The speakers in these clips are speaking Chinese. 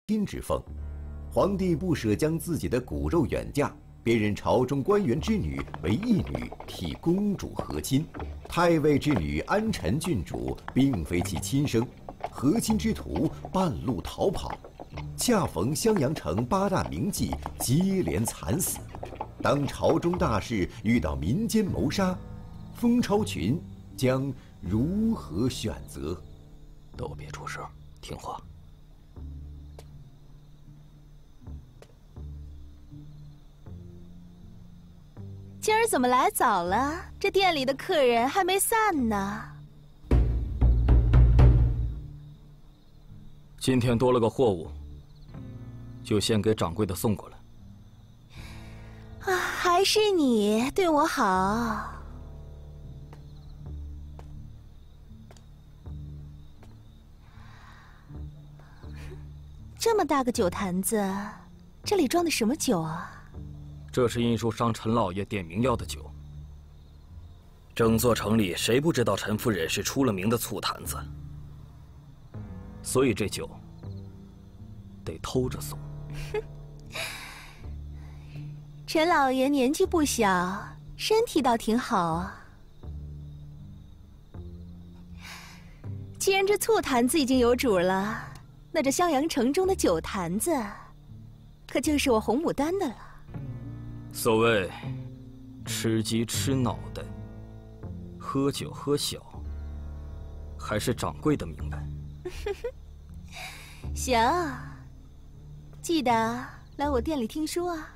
亲之风。皇帝不舍将自己的骨肉远嫁，便任朝中官员之女为义女，替公主和亲。太尉之女安陈郡主并非其亲生，和亲之途半路逃跑，恰逢襄阳城8大名妓接连惨死。当朝中大事遇到民间谋杀，风超群将如何选择？ 都别出声，听话。 今儿怎么来早了？这店里的客人还没散呢。 今天多了个货物，就先给掌柜的送过来。 啊，还是你对我好。这么大个酒坛子，这里装的什么酒啊？ 这是印书商陈老爷点名要的酒。整座城里谁不知道陈夫人是出了名的醋坛子？所以这酒得偷着送。 陈老爷年纪不小，身体倒挺好啊。既然这醋坛子已经有主了，那这襄阳城中的酒坛子，可就是我红牡丹的了。 所谓吃鸡吃脑袋，喝酒喝小，还是掌柜的明白。 行，记得来我店里听书啊。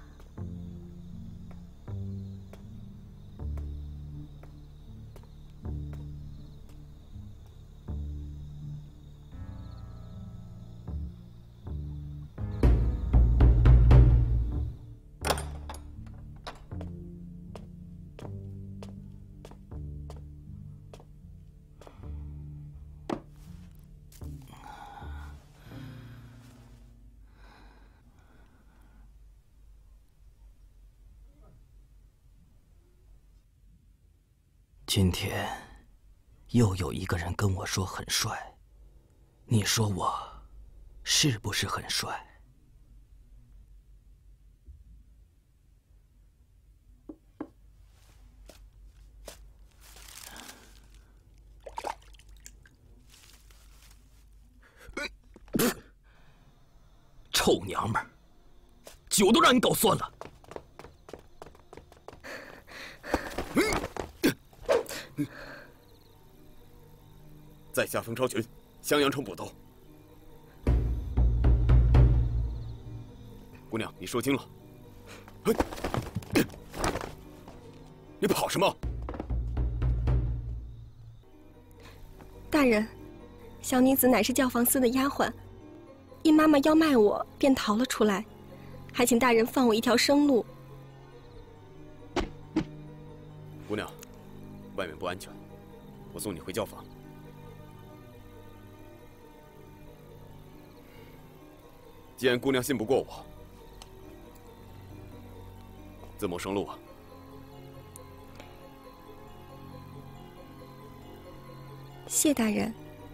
今天又有一个人跟我说很帅，你说我是不是很帅？臭娘们儿，酒都让你搞酸了。 在下风超群，襄阳城捕头。姑娘，你说清了。你跑什么？ 大人，小女子乃是教坊司的丫鬟，因妈妈要卖我，便逃了出来，还请大人放我一条生路。 姑娘，外面不安全，我送你回教坊。既然姑娘信不过我，自谋生路啊！ 谢大人。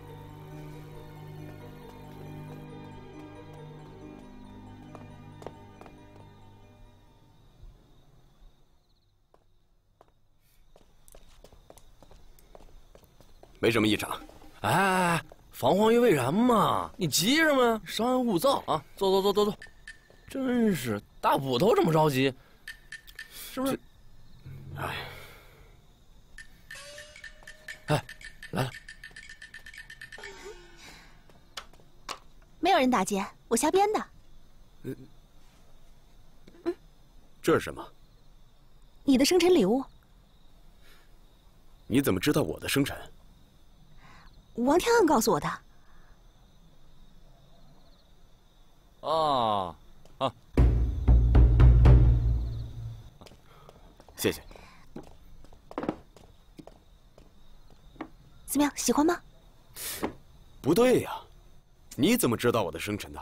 没什么异常。 哎，防患于未然嘛，你急什么呀？稍安勿躁啊！坐。真是大捕头这么着急，是不是？哎，来了。 没有人打劫，我瞎编的。 这是什么？ 你的生辰礼物。 你怎么知道我的生辰？ 王天暗告诉我的。 谢谢。 怎么样，喜欢吗？ 不对呀，你怎么知道我的生辰的？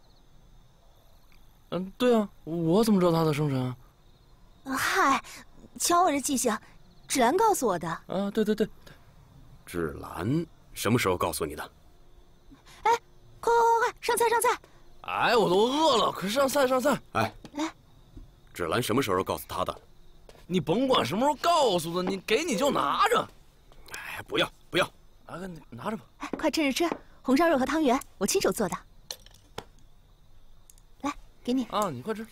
对啊，我怎么知道他的生辰啊？ 嗨，瞧我这记性，芷兰告诉我的。 啊，对。 芷兰什么时候告诉你的？ 哎，快，上菜！ 哎，我都饿了，快上菜上菜！ 哎， 来， 芷兰什么时候告诉他的？ 你甭管什么时候告诉的，你给你就拿着。 哎，不要不要！ 啊，你拿着吧。 哎，快趁着吃，红烧肉和汤圆，我亲手做的。来，给你。 啊，你快吃。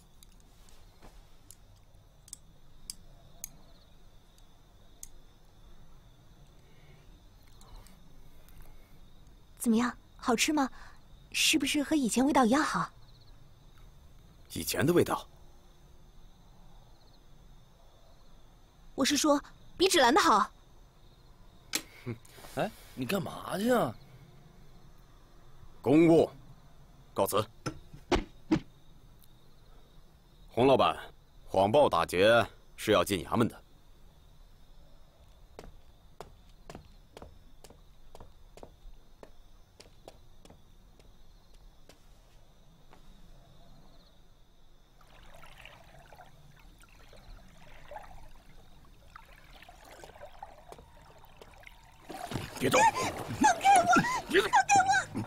怎么样，好吃吗？是不是和以前味道一样好？ 以前的味道。 我是说，比芷兰的好。 哎，你干嘛去啊？ 公务，告辞。洪老板，谎报打劫是要进衙门的。别动！ 放开我！ 别动！ 放开我！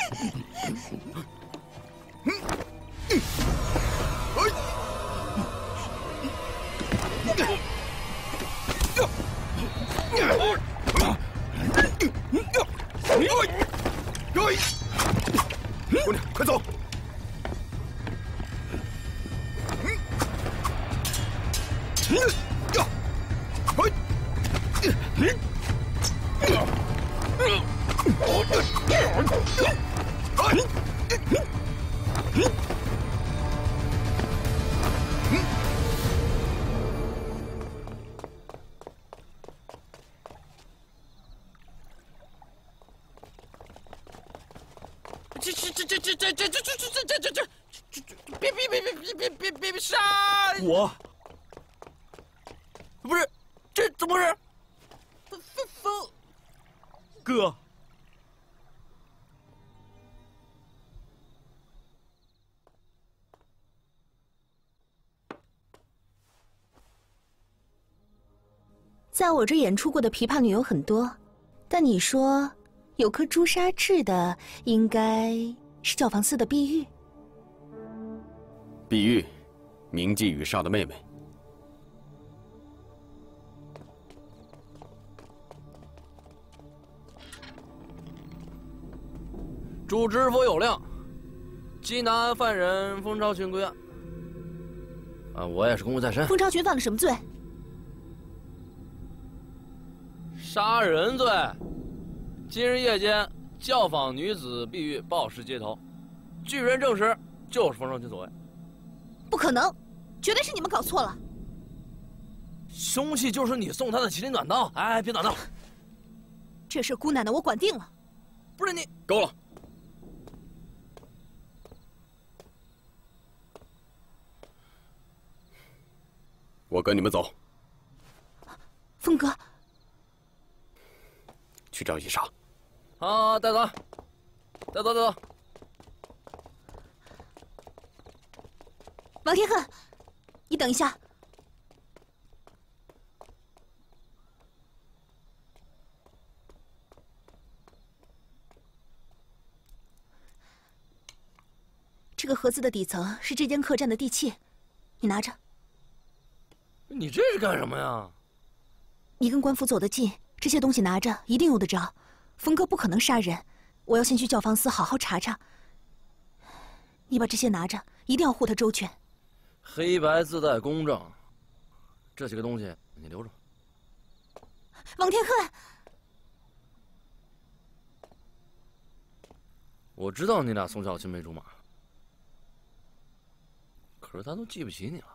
姑娘，快走！ 别杀！我不是，这怎么回事？哥， 在我这演出过的琵琶女有很多，但你说有颗朱砂痣的，应该是教坊司的碧玉。 碧玉，铭记雨煞的妹妹。 主知否有令，缉拿犯人风超群归案。啊，我也是公务在身。 风超群犯了什么罪？ 杀人罪。今日夜间，教坊女子碧玉暴尸街头，据人证实，就是风超群所为。 不可能，绝对是你们搞错了。 凶器就是你送他的麒麟短刀。哎，别打闹！ 这事姑奶奶我管定了。 不是你， 够了！我跟你们走。 峰哥， 去找雨煞。 好，带走，带走，带走。 王天恨，你等一下。这个盒子的底层是这间客栈的地契，你拿着。 你这是干什么呀？ 你跟官府走得近，这些东西拿着一定用得着。峰哥不可能杀人，我要先去教坊司好好查查。你把这些拿着，一定要护他周全。 黑白自带公正，这几个东西你留着。 王天恨， 我知道你俩从小青梅竹马，可是他都记不起你了。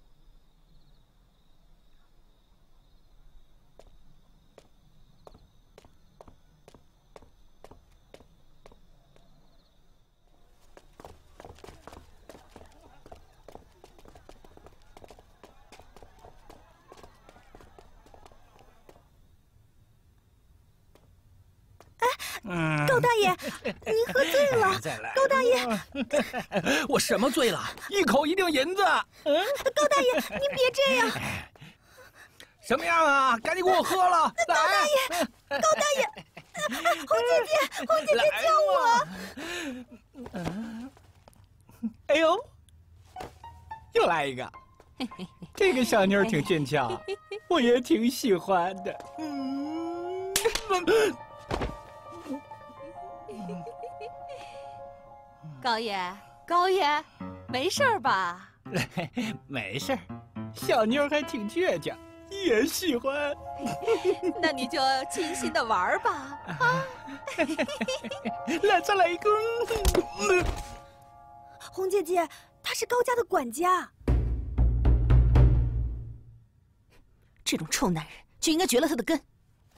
高大爷，您喝醉了。高大爷， 我什么醉了？一口一锭银子。 高大爷，您别这样。 什么样啊？赶紧给我喝了！ 高大爷，高大爷，红姐姐，红姐姐救我！ 哎呦，又来一个，这个小妞挺俊俏，我也挺喜欢的。 高爷，高爷，没事儿吧？ 没事儿，小妞还挺倔强，也喜欢。 那你就尽心的玩吧。啊！ 来，再来一个。 红姐姐，他是高家的管家。 这种臭男人就应该绝了他的根。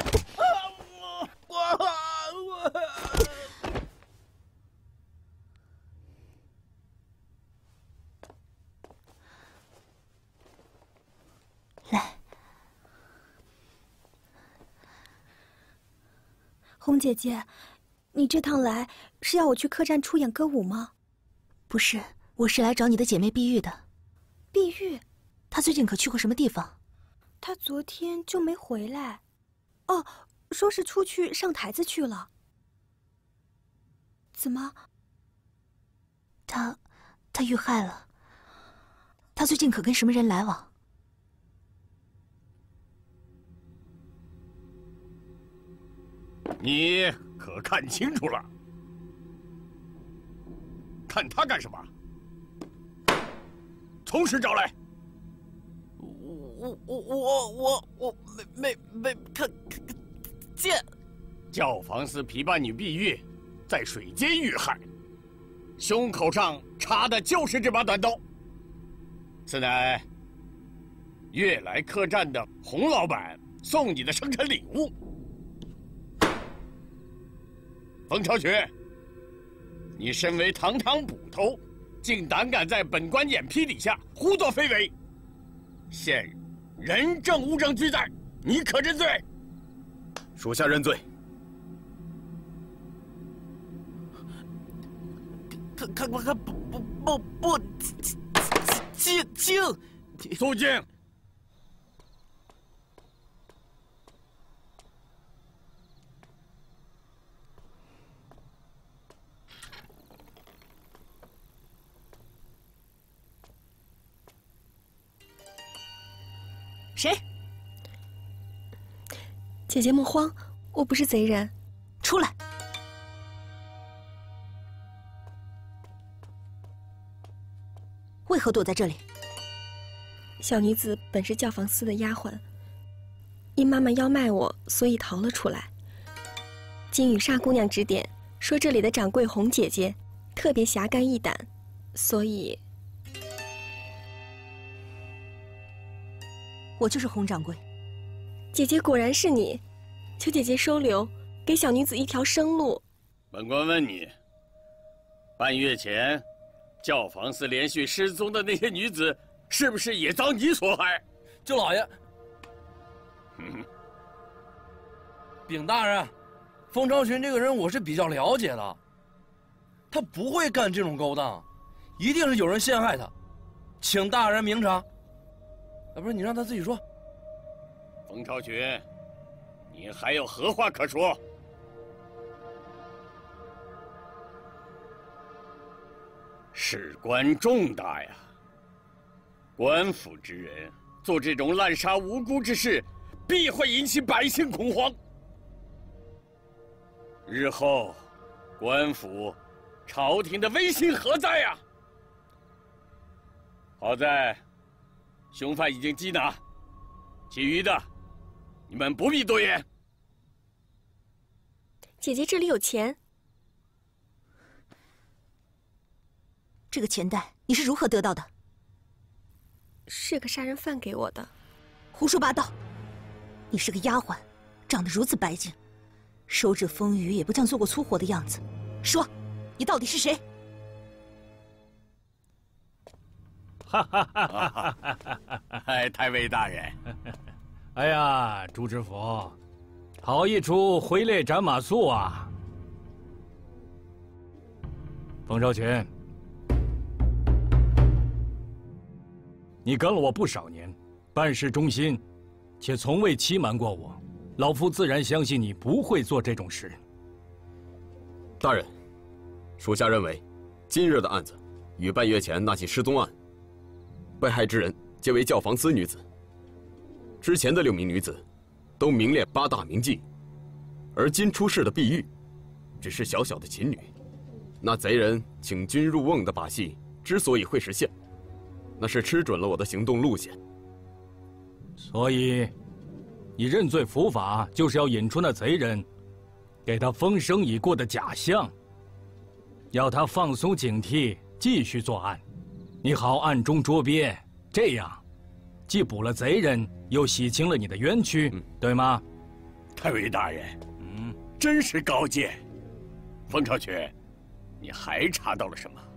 来， 红姐姐，你这趟来是要我去客栈出演歌舞吗？ 不是，我是来找你的姐妹碧玉的。 碧玉， 她最近可去过什么地方？ 她昨天就没回来。哦，说是出去上台子去了。怎么？ 她遇害了。她最近可跟什么人来往？ 你可看清楚了？看他干什么？从实招来。 我没看见。 教坊司琵琶女碧玉在水间遇害，胸口上插的就是这把短刀。此乃悦来客栈的洪老板送你的生辰礼物。冯超群，你身为堂堂捕头，竟胆敢在本官眼皮底下胡作非为，现人证物证俱在，你可认罪？ 属下认罪。 不，静， 肃静。 谁？ 姐姐莫慌，我不是贼人。 出来！为何躲在这里？ 小女子本是教坊司的丫鬟，因妈妈要卖我，所以逃了出来。经雨纱姑娘指点，说这里的掌柜红姐姐特别侠肝义胆，所以我就是洪掌柜。 姐姐果然是你，求姐姐收留，给小女子一条生路。 本官问你，半月前教坊司连续失踪的那些女子，是不是也遭你所害？ 舅老爷，禀大人，冯超群这个人我是比较了解的，他不会干这种勾当，一定是有人陷害他，请大人明察。不是你让他自己说。 冯超群，你还有何话可说？事关重大呀！官府之人做这种滥杀无辜之事，必会引起百姓恐慌。日后，官府、朝廷的威信何在呀？好在，凶犯已经缉拿，其余的，你们不必多言。 姐姐这里有钱。 这个钱袋你是如何得到的？ 是个杀人犯给我的。 胡说八道！你是个丫鬟，长得如此白净，手指风雨也不像做过粗活的样子。说，你到底是谁？ 哎，太尉大人。 哎呀，朱知府，好一出挥泪斩马谡啊！冯超群，你跟了我不少年，办事忠心，且从未欺瞒过我，老夫自然相信你不会做这种事。 大人，属下认为，今日的案子与半月前那起失踪案，被害之人皆为教坊司女子。之前的6名女子，都名列8大名妓，而今出事的碧玉，只是小小的琴女。那贼人请君入瓮的把戏之所以会实现，那是吃准了我的行动路线。 所以，你认罪伏法，就是要引出那贼人，给他风声已过的假象，要他放松警惕，继续作案。你好暗中捉鳖，这样，既捕了贼人，又洗清了你的冤屈，对吗？ 太尉大人，真是高见。冯长全，你还查到了什么？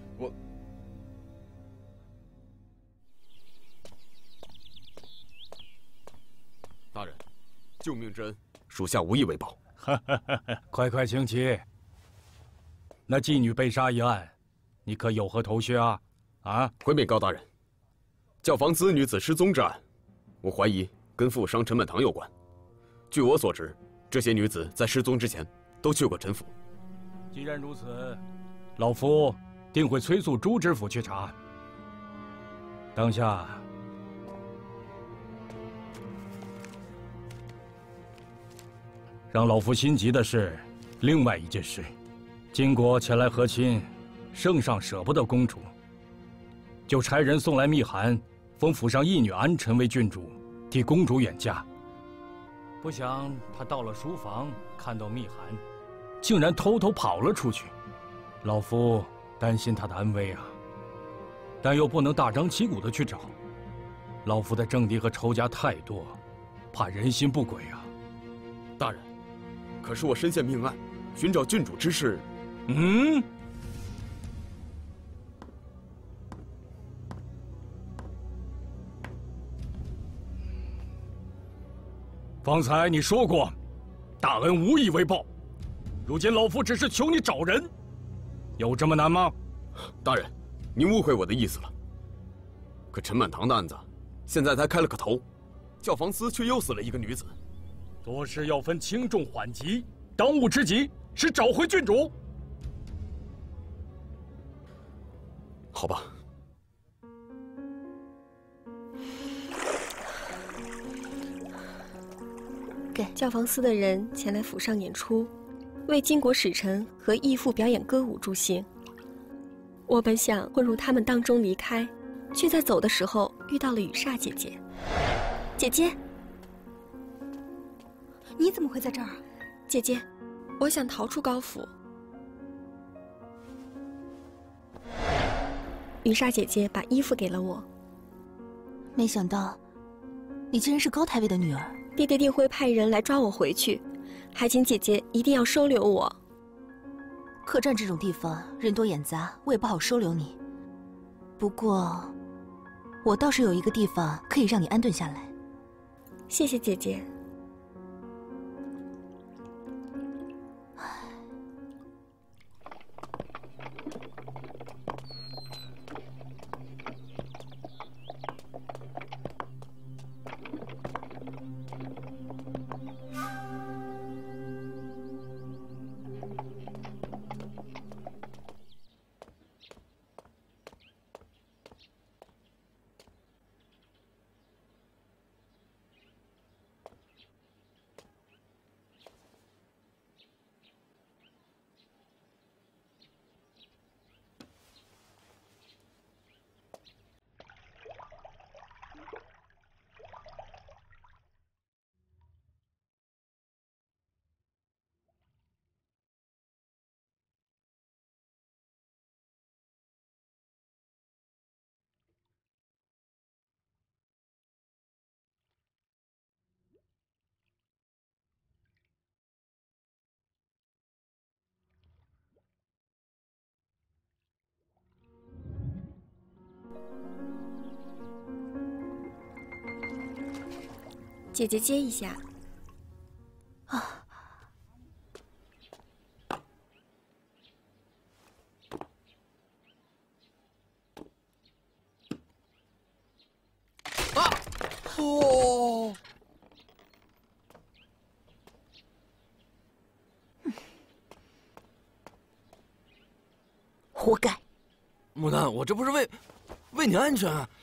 大人，救命之恩，属下无以为报。 快快请起。那妓女被杀一案，你可有何头绪啊？啊！ 回禀高大人，教坊司女子失踪之案，我怀疑跟富商陈满堂有关。据我所知，这些女子在失踪之前都去过陈府。 既然如此，老夫定会催促朱知府去查。当下，让老夫心急的是另外一件事。金国前来和亲，圣上舍不得公主，就差人送来密函，封府上义女安宸为郡主，替公主远嫁。不想他到了书房，看到密函，竟然偷偷跑了出去。老夫担心他的安危啊，但又不能大张旗鼓的去找。老夫的政敌和仇家太多，怕人心不轨啊。 大人，可是我身陷命案，寻找郡主之事， 方才你说过，大恩无以为报。如今老夫只是求你找人，有这么难吗？ 大人，您误会我的意思了。可陈满堂的案子，现在才开了个头，教坊司却又死了一个女子。 做事要分轻重缓急，当务之急是找回郡主。 好吧。 给教坊司的人前来府上演出，为金国使臣和义父表演歌舞助兴。我本想混入他们当中离开，却在走的时候遇到了雨煞姐姐。姐姐， 你怎么会在这儿？ 姐姐，我想逃出高府。雨煞姐姐把衣服给了我。 没想到，你竟然是高太尉的女儿。 爹爹定会派人来抓我回去，还请姐姐一定要收留我。 客栈这种地方人多眼杂，我也不好收留你。不过，我倒是有一个地方可以让你安顿下来。 谢谢姐姐。姐姐接一下。 啊！ 哦！ 活该！ 牡丹，我这不是为你安全啊！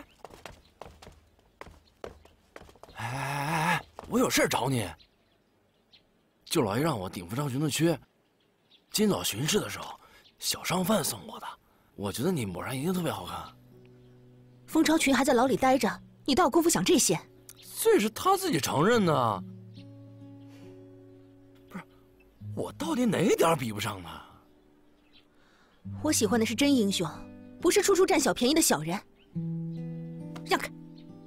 哎，我有事找你。舅老爷让我顶奉超群的缺，今早巡视的时候，小商贩送我的。我觉得你抹上一定特别好看。 风超群还在牢里待着，你倒有功夫想这些？ 这是他自己承认的。不是，我到底哪点比不上他？ 我喜欢的是真英雄，不是处处占小便宜的小人。让开！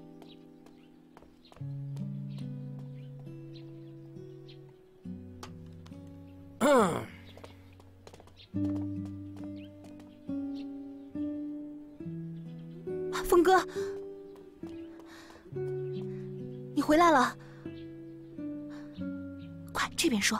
峰哥，你回来了，快这边说。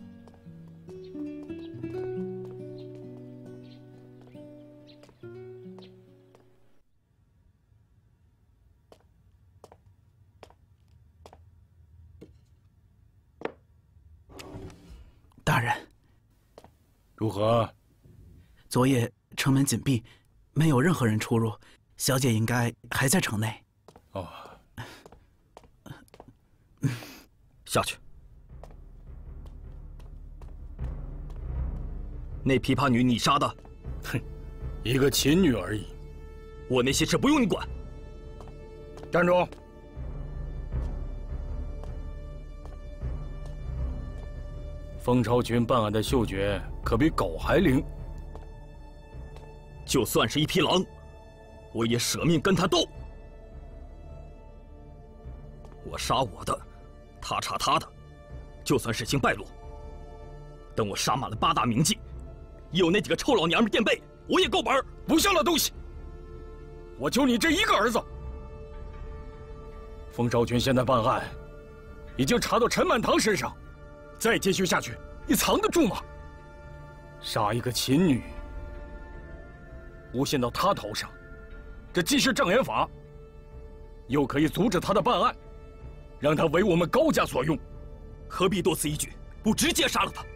大人， 如何？ 昨夜城门紧闭，没有任何人出入，小姐应该还在城内。 哦， 下去。那琵琶女你杀的？ 哼，一个琴女而已。 我那些事不用你管。 站住！风超群办案的嗅觉可比狗还灵。 就算是一匹狼，我也舍命跟他斗。我杀我的，他杀他的，就算事情败露，等我杀满了8大名妓，有那几个臭老娘们垫背，我也够本。 不像那东西！我就你这一个儿子。风超群现在办案，已经查到陈满堂身上。再继续下去，你藏得住吗？杀一个琴女，诬陷到他头上，这既是障眼法，又可以阻止他的办案，让他为我们高家所用。 何必多此一举，不直接杀了他？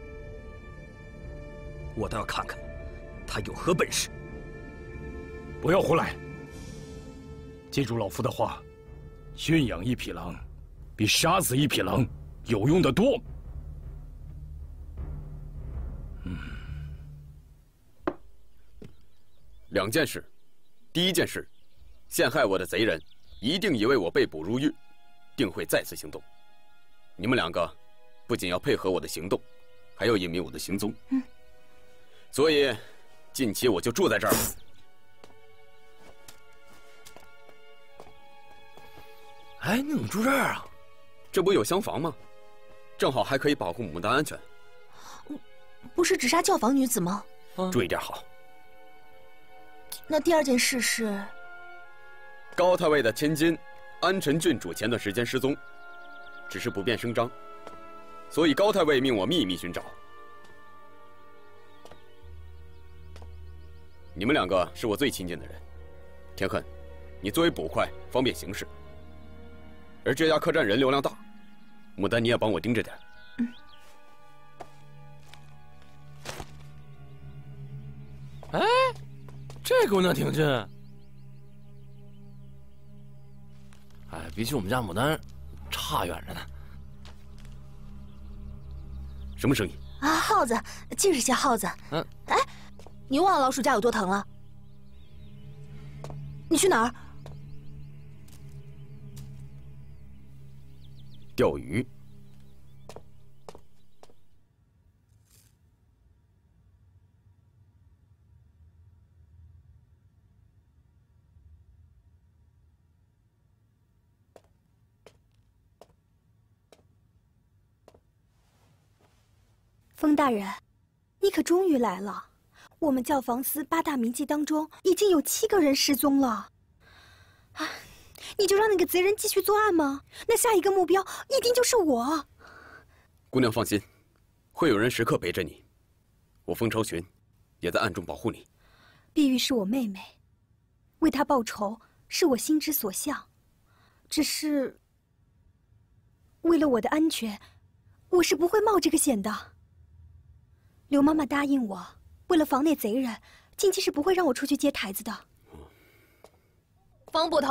我倒要看看他有何本事。 不要胡来！记住老夫的话，驯养一匹狼，比杀死一匹狼有用得多。 2件事，第一件事，陷害我的贼人一定已为我被捕入狱，定会再次行动。你们2个不仅要配合我的行动，还要隐瞒我的行踪。所以近期我就住在这儿了。 哎，你怎么住这儿啊？ 这不有厢房吗？正好还可以保护牡丹安全。 不是只杀教坊女子吗？ 注意点好。 那第2件事是， 高太尉的千金安臣郡主前段时间失踪，只是不便声张，所以高太尉命我秘密寻找。你们2个是我最亲近的人，田恨，你作为捕快方便行事，而这家客栈人流量大，牡丹你也帮我盯着点。 哎，这姑娘挺近。哎，比起我们家牡丹，差远着呢。 什么声音？ 啊，耗子，就是些耗子。哎，你忘了老鼠家有多疼了？你去哪儿？ 钓鱼。 风大人，你可终于来了！我们教坊司8大名妓当中，已经有7个人失踪了。啊，你就让那个贼人继续作案吗？那下一个目标一定就是我。 姑娘放心，会有人时刻陪着你。我风超群也在暗中保护你。 碧玉是我妹妹，为她报仇是我心之所向。只是为了我的安全，我是不会冒这个险的。刘妈妈答应我，为了防那贼人， 静姬是不会让我出去接台子的。 风捕头，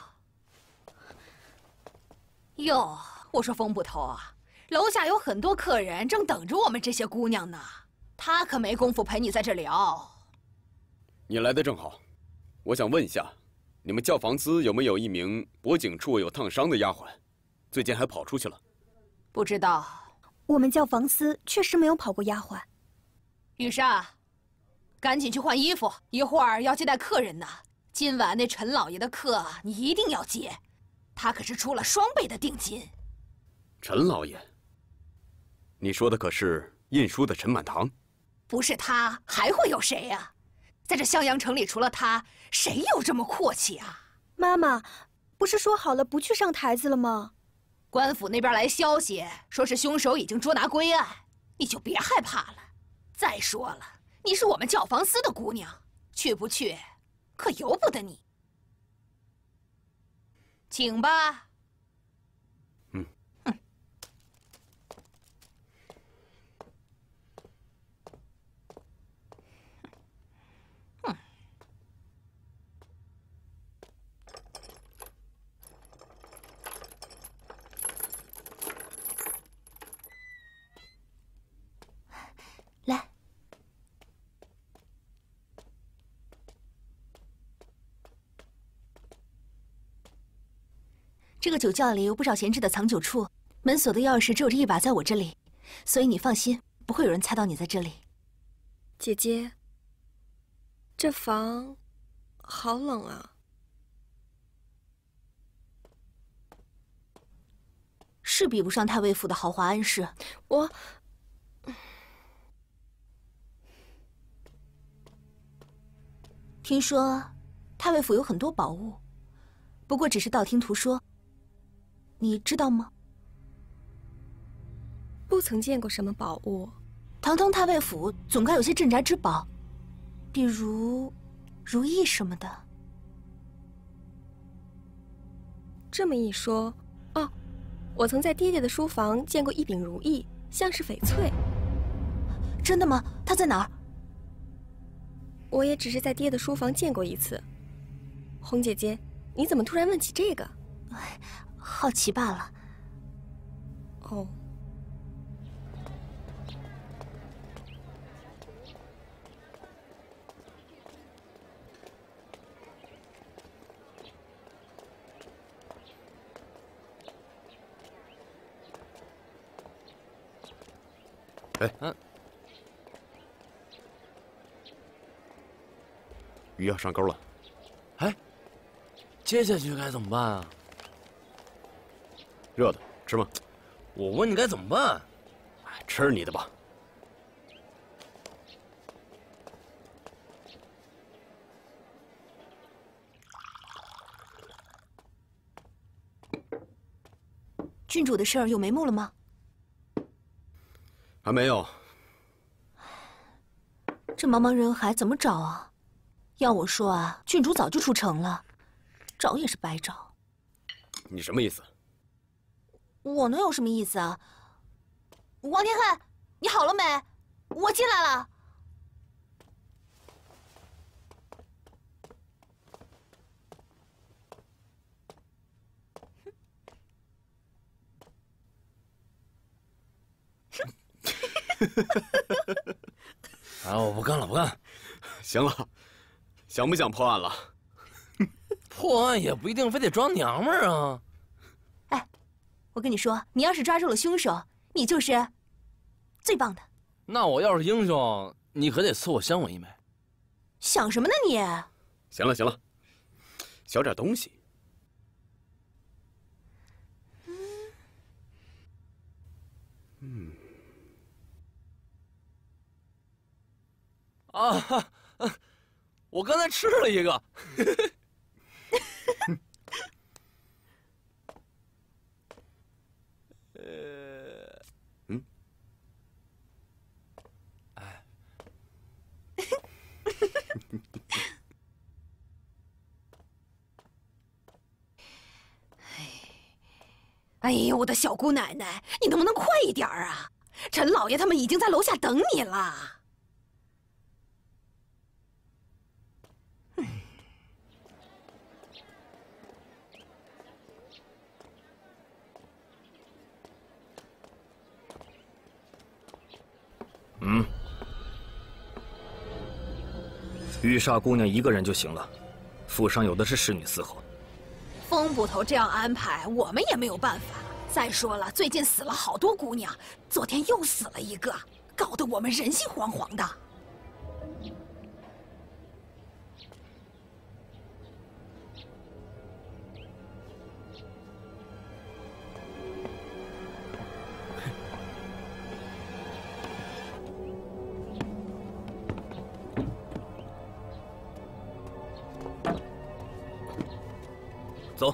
哟，我说风捕头啊，楼下有很多客人正等着我们这些姑娘呢，他可没工夫陪你在这聊。 你来的正好，我想问一下，你们教坊司有没有一名脖颈处有烫伤的丫鬟？最近还跑出去了？ 不知道。 我们教坊司确实没有跑过丫鬟。 雨莎，赶紧去换衣服，一会儿要接待客人呢。今晚那陈老爷的客你一定要接，他可是出了双倍的定金。 陈老爷？你说的可是印书的陈满堂？ 不是他，还会有谁呀？在这襄阳城里，除了他，谁有这么阔气啊？ 妈妈，不是说好了不去上台子了吗？ 官府那边来消息，说是凶手已经捉拿归案，你就别害怕了。再说了，你是我们教坊司的姑娘，去不去，可由不得你。请吧。 来，这个酒窖里有不少闲置的藏酒处，门锁的钥匙只有这一把在我这里，所以你放心，不会有人猜到你在这里。 姐姐，这房好冷啊。 是比不上太尉府的豪华安室。听说太尉府有很多宝物，不过只是道听途说。你知道吗？ 不曾见过什么宝物。 堂堂太尉府总该有些镇宅之宝，比如如意什么的。 这么一说，哦，我曾在爹爹的书房见过一柄如意，像是翡翠。 真的吗？它在哪儿？ 我也只是在爹的书房见过一次。红姐姐，你怎么突然问起这个？ 好奇罢了。 哦。 鱼要上钩了。 哎，接下去该怎么办啊？ 热的，吃吗？ 我问你该怎么办？ 吃你的吧。 郡主的事儿有眉目了吗？ 还没有。 这茫茫人海怎么找啊？要我说啊，郡主早就出城了，找也是白找。 你什么意思？ 我能有什么意思啊？王天恨，你好了没？我进来了。 啊！我不干了，不干。 行了，想不想破案了？ 破案也不一定非得装娘们儿啊。 哎，我跟你说，你要是抓住了凶手，你就是最棒的。 那我要是英雄，你可得赐我香吻一枚。 想什么呢你？ 行了行了，小点东西。 啊，我刚才吃了一个。 哎呦，我的小姑奶奶，你能不能快一点啊？陈老爷他们已经在楼下等你了。 玉煞姑娘一个人就行了，府上有的是侍女伺候。 风捕头这样安排，我们也没有办法。再说了，最近死了好多姑娘，昨天又死了一个，搞得我们人心惶惶的。 走。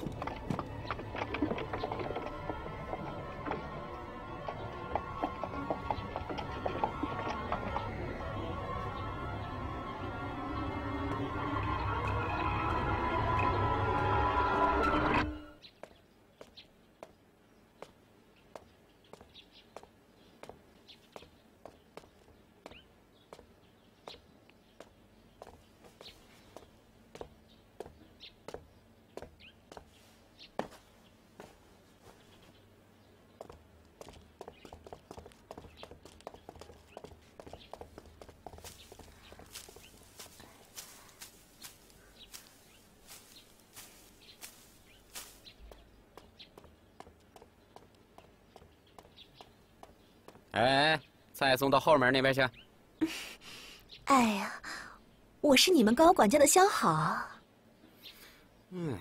哎，菜送到后面那边去。 哎呀，我是你们高管家的相好。 嗯。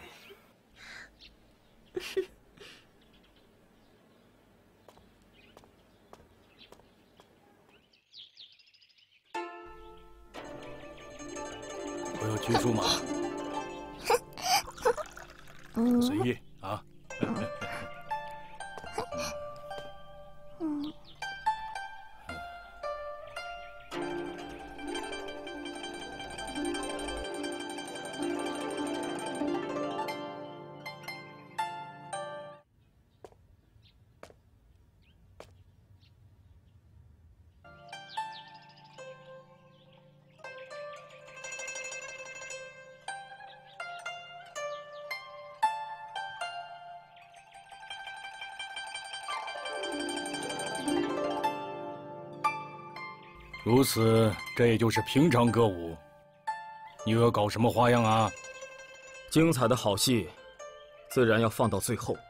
我要拘束马。随意啊。如此，这也就是平常歌舞。你又要搞什么花样啊？ 精彩的好戏，自然要放到最后。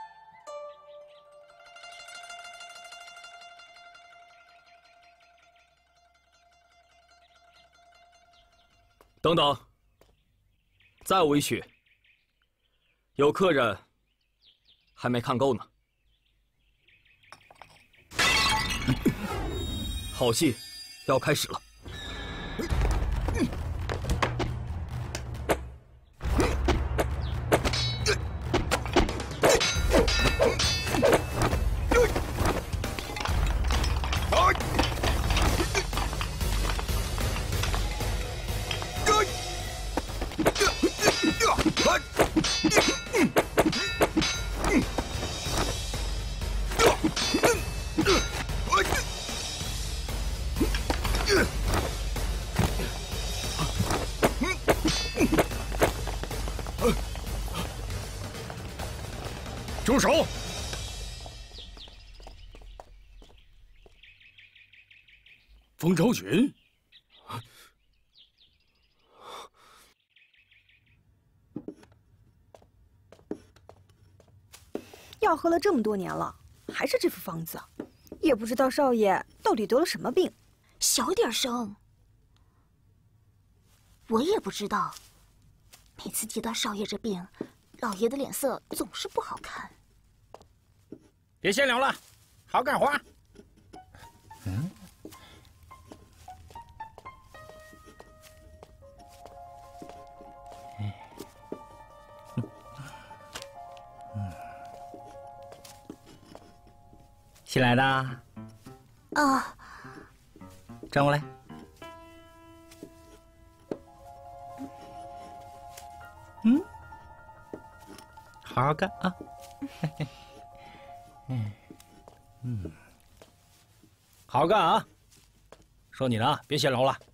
等等，再舞一曲。有客人还没看够呢。好戏要开始了。 住手！风超群， 药喝了这么多年了，还是这副方子，也不知道少爷到底得了什么病。 小点声，我也不知道。每次提到少爷这病，老爷的脸色总是不好看。 别闲聊了，好干活。 新来的啊， 转过来。好好干啊！ 好好干啊！说你呢，别闲聊了。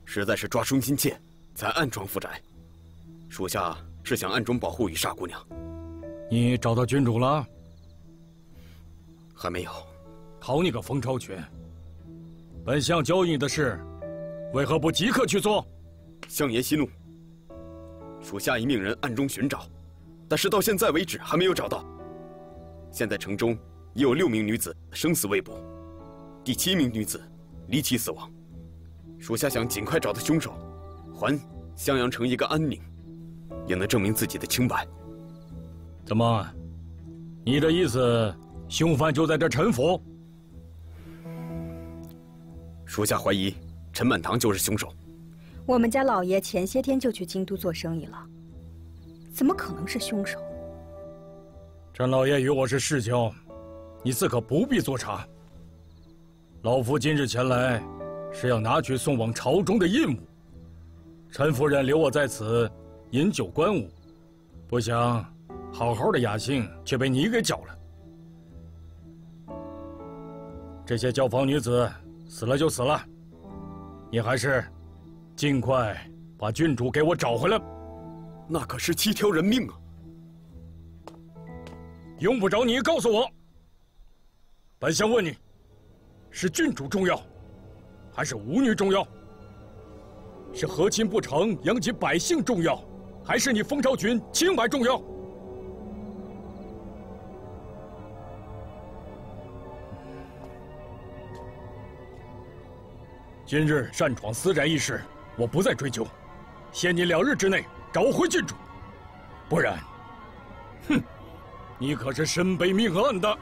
实在是抓凶心切，才暗闯府宅。属下是想暗中保护羽煞姑娘。 你找到郡主了？ 还没有。 讨你个冯超群！本相交你的事，为何不即刻去做？ 相爷息怒。属下已命人暗中寻找，但是到现在为止还没有找到。现在城中已有6名女子生死未卜，第7名女子离奇死亡。属下想尽快找到凶手，还襄阳城一个安宁，也能证明自己的清白。 怎么？你的意思，凶犯就在这陈府？ 属下怀疑陈满堂就是凶手。 我们家老爷前些天就去京都做生意了，怎么可能是凶手？ 陈老爷与我是世交，你自可不必作查。老夫今日前来，是要拿去送往朝中的印物。陈夫人留我在此饮酒观物，不想好好的雅兴却被你给搅了。这些教坊女子死了就死了，你还是尽快把郡主给我找回来。 那可是7条人命啊！ 用不着你告诉我。本相问你，是郡主重要，还是舞女重要？是和亲不成，殃及百姓重要，还是你冯超群清白重要？今日擅闯私宅一事，我不再追究，限你2日之内找回郡主，不然，哼，你可是身背命案的。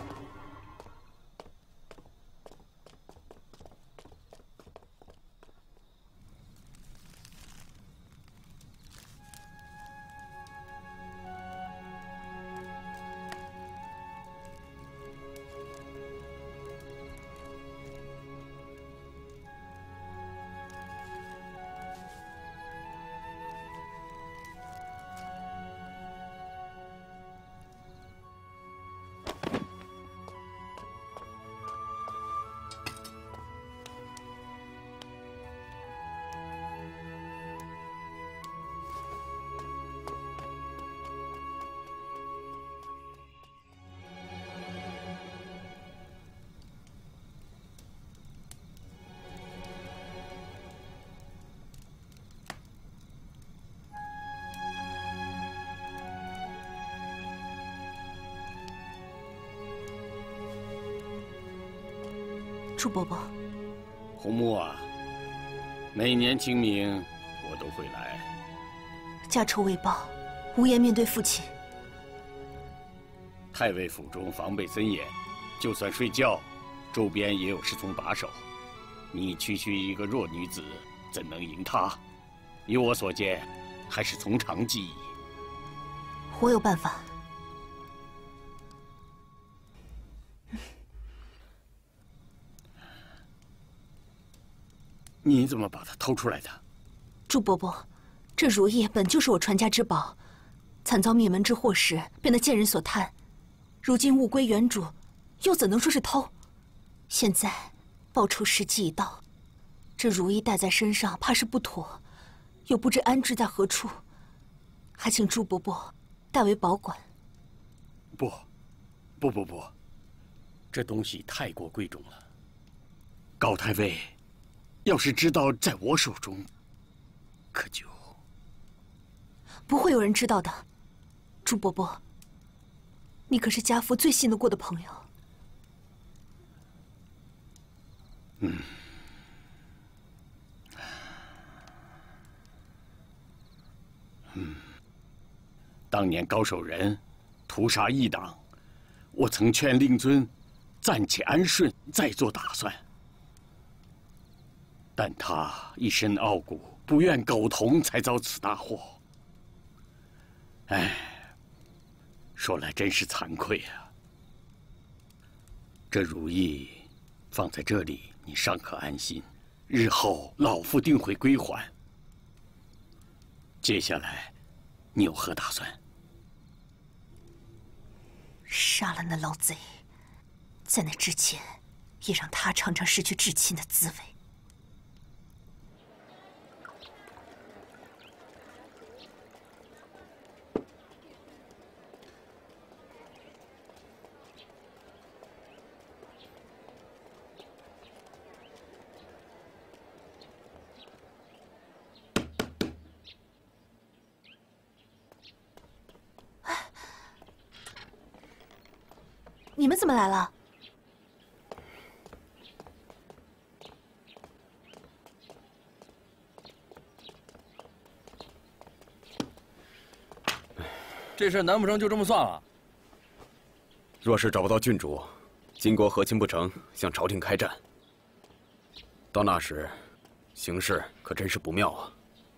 楚伯伯， 红木啊，每年清明我都会来。 家仇未报，无颜面对父亲。 太尉府中防备森严，就算睡觉，周边也有侍从把守。你区区一个弱女子，怎能赢他？以我所见，还是从长计议。 我有办法。 你怎么把它偷出来的？ 祝伯伯，这如意本就是我传家之宝，惨遭灭门之祸时，便得贱人所贪。如今物归原主，又怎能说是偷？现在报仇时机已到，这如意带在身上，怕是不妥，又不知安置在何处，还请祝伯伯代为保管。 不，这东西太过贵重了。高太尉要是知道在我手中，可就…… 不会有人知道的。祝伯伯，你可是家父最信得过的朋友。 当年高守仁屠杀异党，我曾劝令尊暂且安顺，再做打算。但他一身傲骨，不愿苟同，才遭此大祸。哎，说来真是惭愧啊！这如意放在这里，你尚可安心，日后老夫定会归还。接下来，你有何打算？ 杀了那老贼，在那之前，也让他尝尝失去至亲的滋味。 你们怎么来了？ 这事难不成就这么算了？ 若是找不到郡主，金国和亲不成，向朝廷开战。到那时，形势可真是不妙啊！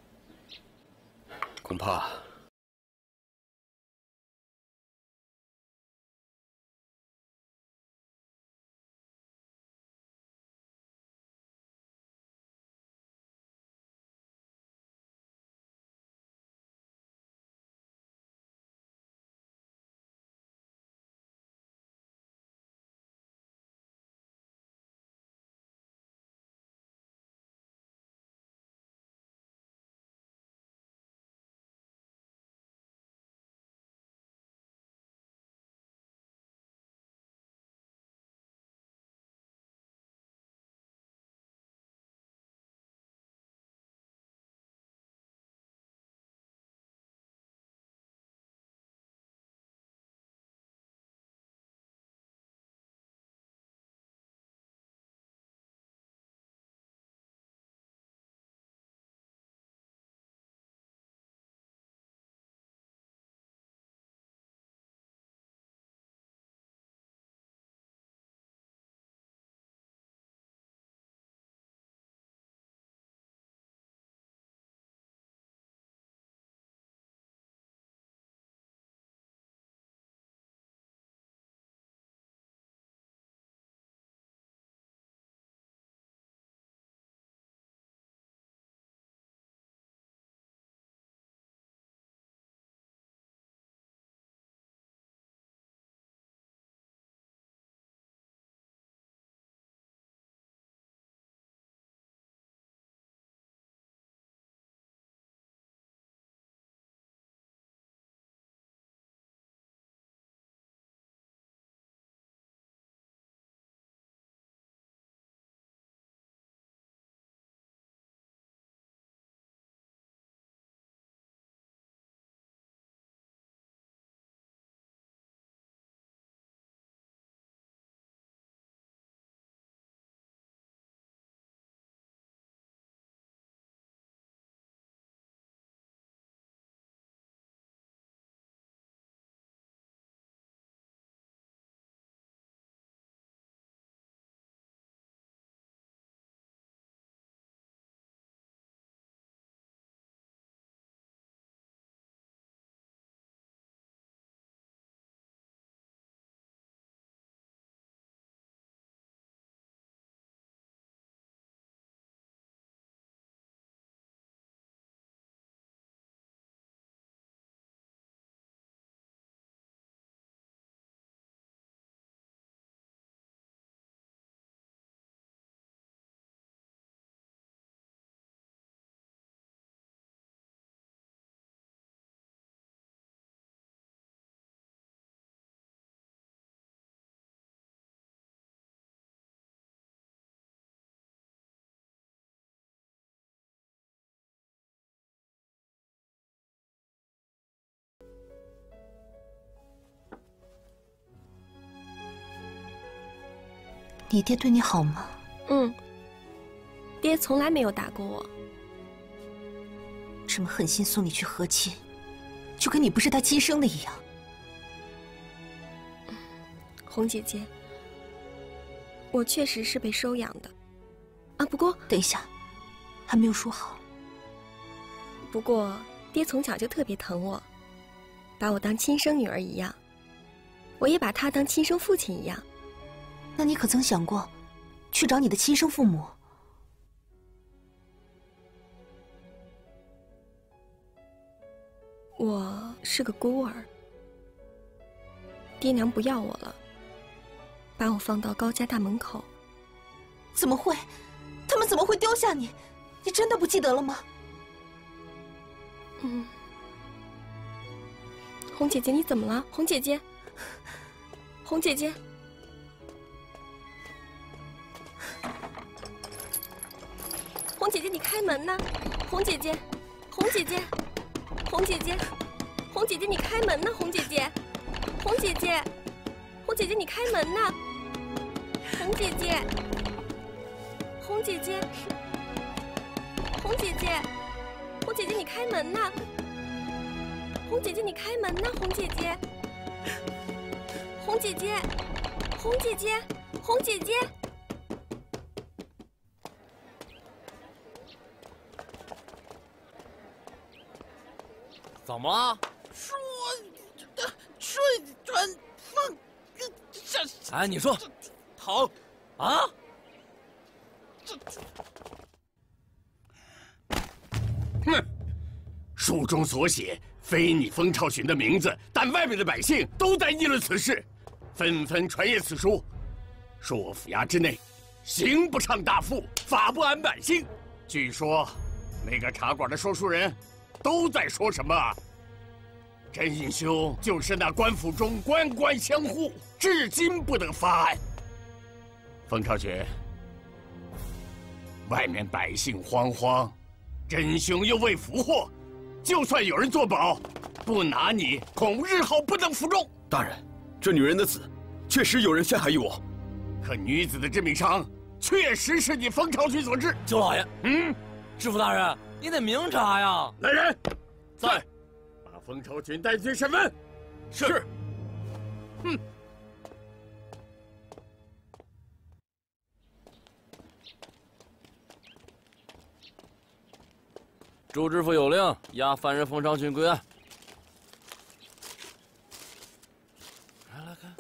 恐怕…… 你爹对你好吗？ 爹从来没有打过我。 这么狠心送你去和亲，就跟你不是他亲生的一样。 红姐姐，我确实是被收养的，啊，不过等一下，还没有说好。 不过爹从小就特别疼我，把我当亲生女儿一样，我也把他当亲生父亲一样。 那你可曾想过，去找你的亲生父母？ 我是个孤儿，爹娘不要我了，把我放到高家大门口。 怎么会？他们怎么会丢下你？你真的不记得了吗？ 红姐姐，你怎么了？红姐姐，红姐姐，红姐姐，你开门呐！红姐姐，红姐姐，红姐姐，红姐姐，你开门呐！红姐姐，红姐姐， 红姐姐，你开门呐！红姐姐，红姐姐，红姐姐，红姐姐，你开门呐！红姐姐，你开门呐！红姐姐，红姐姐，红姐姐，红姐姐。 怎么了？ 顺转放， 哎，你说， 疼啊？ 哼！书中所写非你封超群的名字，但外面的百姓都在议论此事，纷纷传阅此书，说我府衙之内，刑不畅大夫，法不安百姓。据说，那个茶馆的说书人，都在说什么？真凶就是那官府中官官相护，至今不得发案。封超群，外面百姓惶惶，真凶又未俘获，就算有人作保，不拿你，恐日后不能服众。 大人，这女人的死，确实有人陷害于我。 可女子的致命伤，确实是你封超群所致。 九老爷，知府大人，你得明察呀！ 来人，在。把封超群带去审问。 是。 朱知府有令，押犯人封超群归案。来看。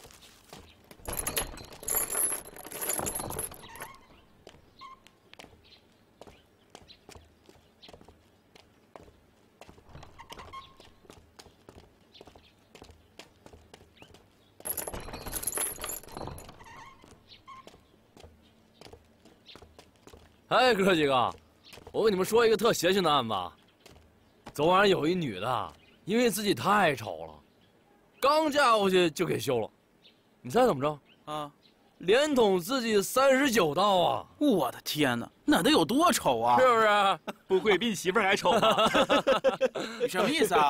哎，哥几个，我跟你们说一个特邪性的案子。昨晚有一女的，因为自己太丑了，刚嫁过去就给休了。你猜怎么着？ 啊， 连捅自己39刀啊！ 我的天哪，那得有多丑啊！ 是不是？ 不会比你媳妇儿还丑吗？ 你什么意思啊？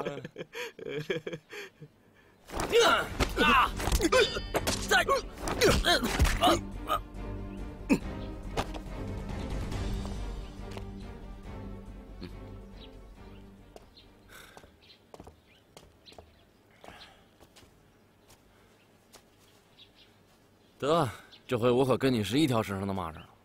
得，这回我可跟你是一条绳上的蚂蚱了。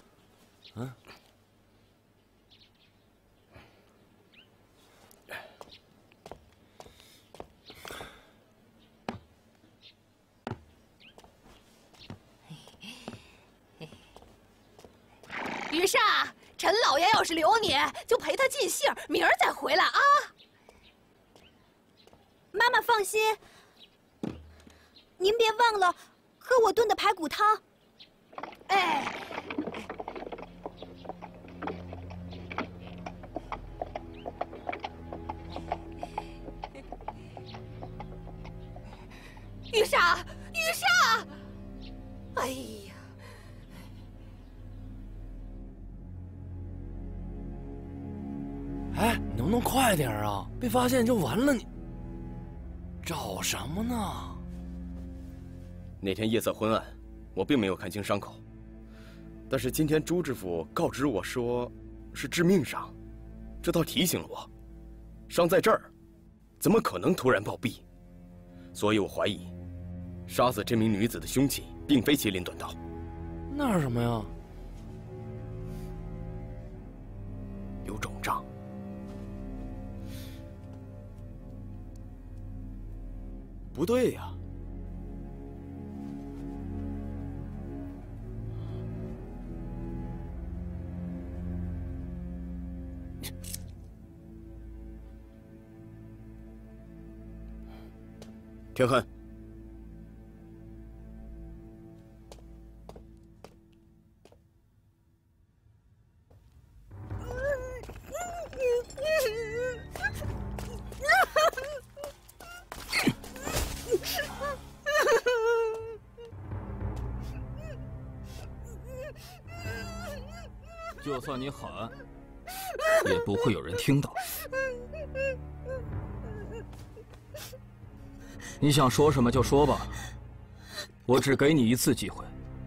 于煞，陈老爷要是留你，就陪他尽兴，明儿再回来啊。 妈妈放心，您别忘了喝我炖的排骨汤。 哎。于煞，于煞！哎呀！ 哎，你能不能快点啊？被发现就完了你。找什么呢？ 那天夜色昏暗，我并没有看清伤口，但是今天朱知府告知我说，是致命伤，这倒提醒了我，伤在这儿，怎么可能突然暴毙？所以我怀疑，杀死这名女子的凶器并非麒麟短刀。 那是什么呀？ 有肿胀。不对呀。田汉， 就算你喊，也不会有人听到。你想说什么就说吧， 我只给你一次机会。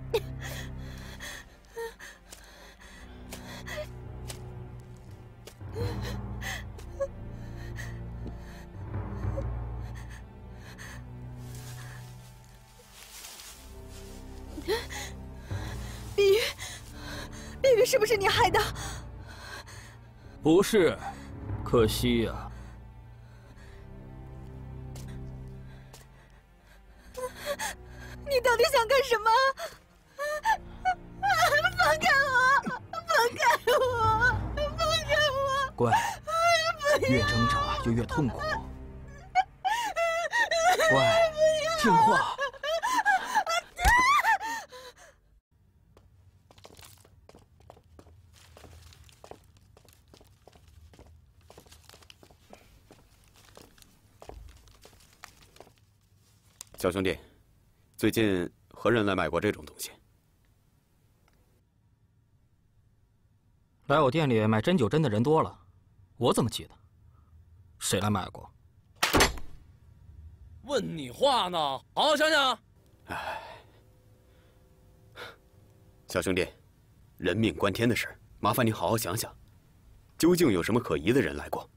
碧玉是不是你害的？ 不是，可惜呀。 你到底想干什么？放开我！放开我！放开我！ 乖，越挣扎就越痛苦。乖，听话。 小兄弟，最近何人来买过这种东西？ 来我店里买针灸针的人多了，我怎么记得？谁来买过？ 问你话呢，好好想想。 唉，小兄弟，人命关天的事，麻烦你好好想想，究竟有什么可疑的人来过？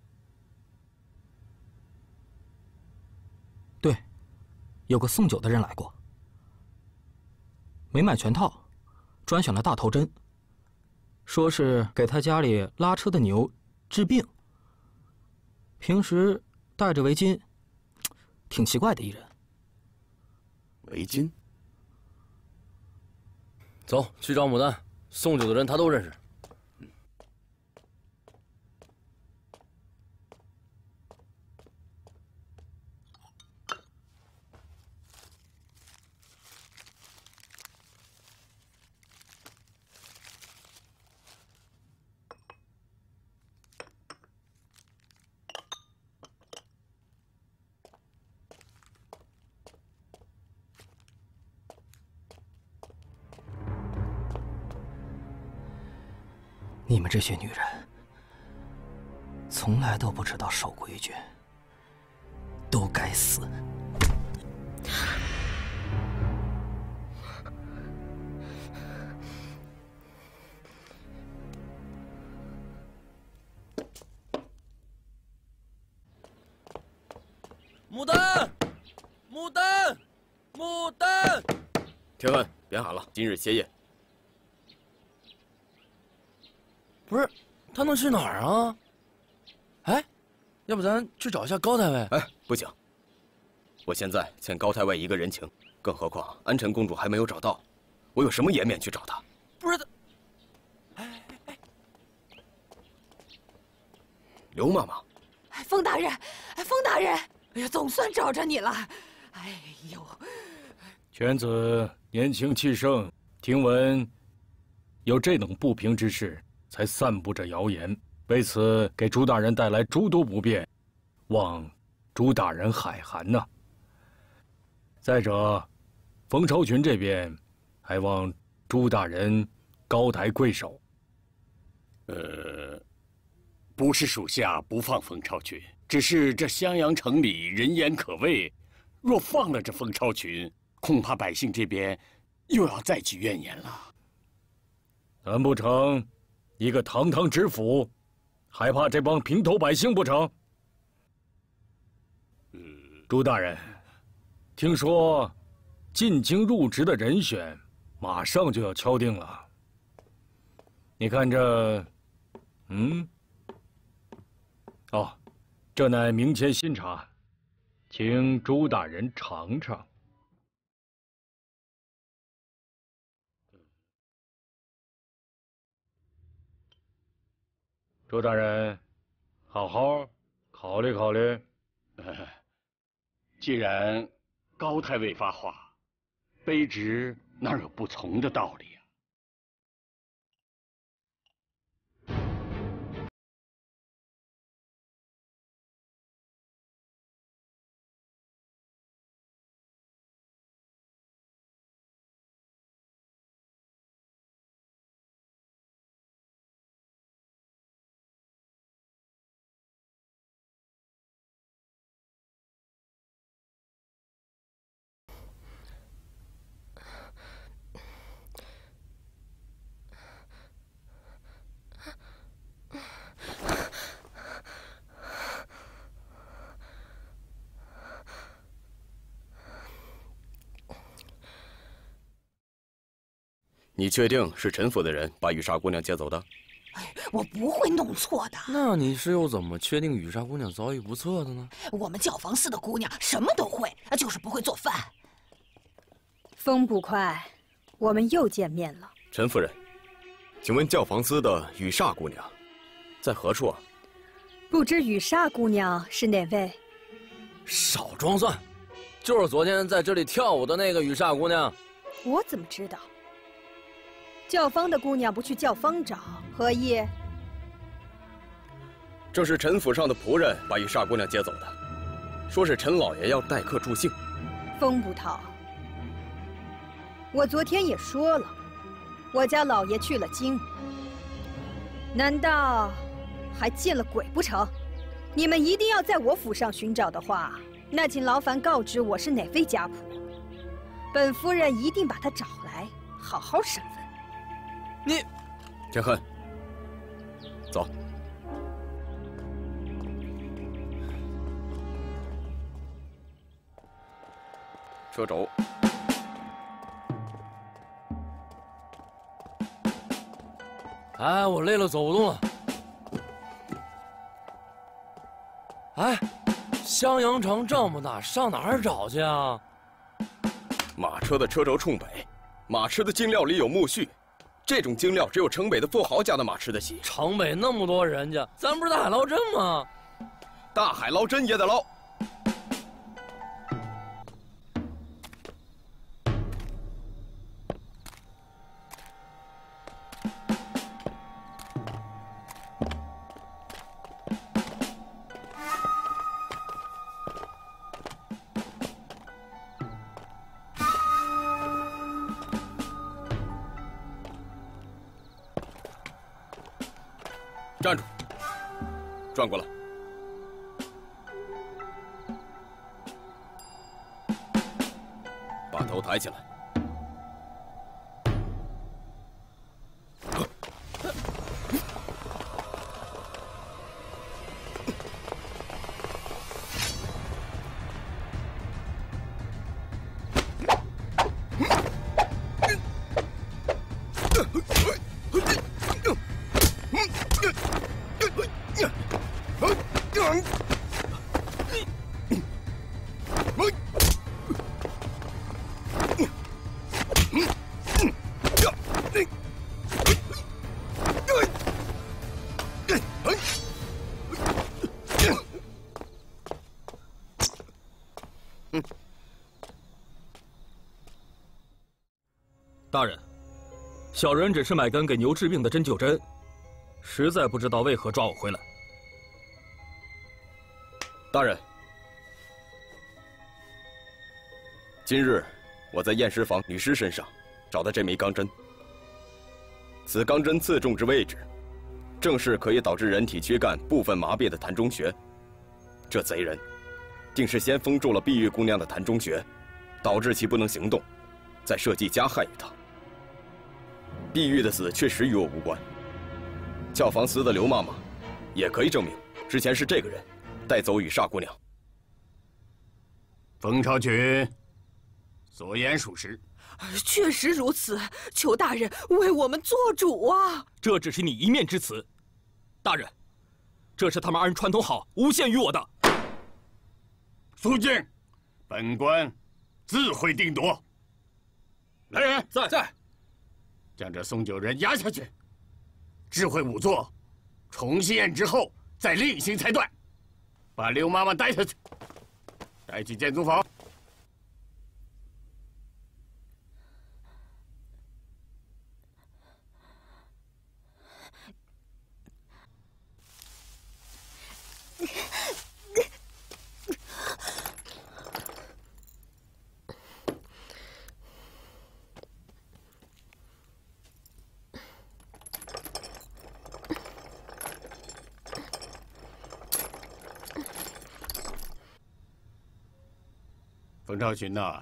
对，有个送酒的人来过，没买全套，专选了大头针，说是给他家里拉车的牛治病。平时戴着围巾，挺奇怪的一人。 围巾？ 走，去找牡丹，送酒的人他都认识。 你们这些女人，从来都不知道守规矩，都该死！ 牡丹，牡丹，牡丹！ 天恩，别喊了，今日歇业。 不是，他能去哪儿啊？哎，要不咱去找一下高太尉？ 哎，不行，我现在欠高太尉一个人情，更何况安辰公主还没有找到，我有什么颜面去找她？ 不是他， 刘妈妈， 风大人，风大人，哎呀，总算找着你了！哎呦， 犬子年轻气盛，听闻有这等不平之事，才散布着谣言，为此给朱大人带来诸多不便，望朱大人海涵呐。再者，冯超群这边还望朱大人高抬贵手。 不是属下不放冯超群，只是这襄阳城里人言可畏，若放了这冯超群，恐怕百姓这边又要再起怨言了。 难不成一个堂堂知府，害怕这帮平头百姓不成？朱大人，听说进京入职的人选马上就要敲定了。你看这，哦，这乃明前新茶，请朱大人尝尝。朱大人，好好考虑考虑。 既然高太尉发话，卑职哪有不从的道理啊？ 你确定是陈府的人把雨纱姑娘接走的？ 我不会弄错的。 那你是又怎么确定雨纱姑娘遭遇不测的呢？ 我们教坊司的姑娘什么都会，就是不会做饭。 风捕快，我们又见面了。 陈夫人，请问教坊司的雨纱姑娘在何处啊？ 不知雨纱姑娘是哪位？ 少装蒜，就是昨天在这里跳舞的那个雨纱姑娘。 我怎么知道？教坊的姑娘不去教坊找，何意？ 正是陈府上的仆人把雨纱姑娘接走的，说是陈老爷要待客助兴。 风捕头，我昨天也说了，我家老爷去了京，难道还见了鬼不成？你们一定要在我府上寻找的话，那请劳烦告知我是哪位家仆，本夫人一定把他找来，好好审问。 你， 田恨，走。车轴。 哎，我累了，走不动了。哎，襄阳城这么大，上哪儿找去啊？ 马车的车轴冲北，马吃的精料里有苜蓿，这种精料只有城北的富豪家的马吃得起。 城北那么多人家，咱不是大海捞针吗？ 大海捞针也得捞。站住！转过来。把头抬起来。 大人，小人只是买根给牛治病的针灸针，实在不知道为何抓我回来。 大人，今日我在验尸房女尸身上找到这枚钢针，此钢针刺中之位置，正是可以导致人体躯干部分麻痹的膻中穴。这贼人，定是先封住了碧玉姑娘的膻中穴，导致其不能行动，再设计加害于她。碧玉的死确实与我无关，教坊司的刘妈妈也可以证明，之前是这个人带走雨纱姑娘。 冯超群，所言属实。 确实如此，求大人为我们做主啊！ 这只是你一面之词，大人，这是他们二人串通好诬陷于我的。 肃静，本官自会定夺。来人， 在。 将这送酒人押下去，智慧仵作，重新验之后再另行裁断。把刘妈妈带下去，带去监租房。冯超群呐，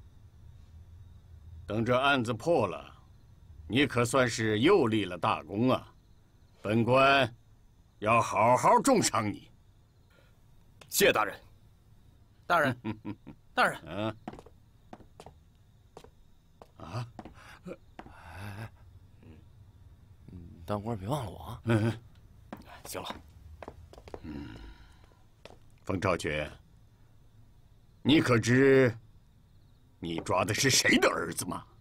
等这案子破了，你可算是又立了大功啊！本官要好好重赏你。 谢大人。 大人，大人。 嗯。啊？ 大官别忘了我啊。 行了。冯昭群，你可知你抓的是谁的儿子吗？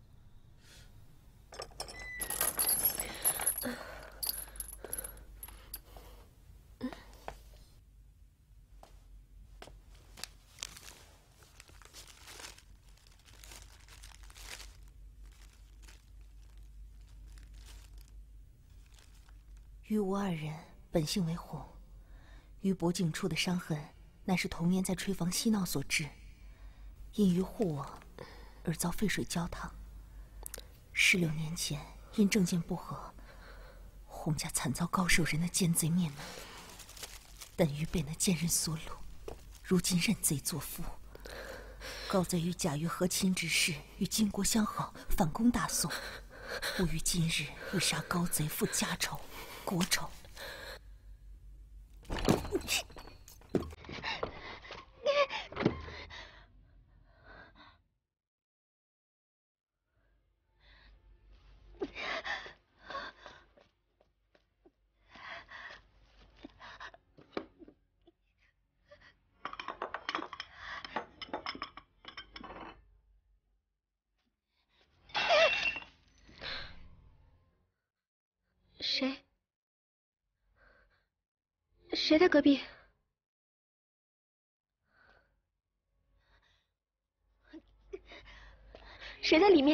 于吾二人本性为虎，于脖颈处的伤痕，乃是童年在炊房嬉闹所致，因于护我而遭沸水浇烫。16年前，因政见不合，洪家惨遭高寿人的奸贼灭门，但于被那奸人所掳，如今认贼作父。高贼于假于和亲之事，与金国相好，反攻大宋。吾于今日欲杀高贼，复家仇、国仇。 谁在隔壁？谁在里面？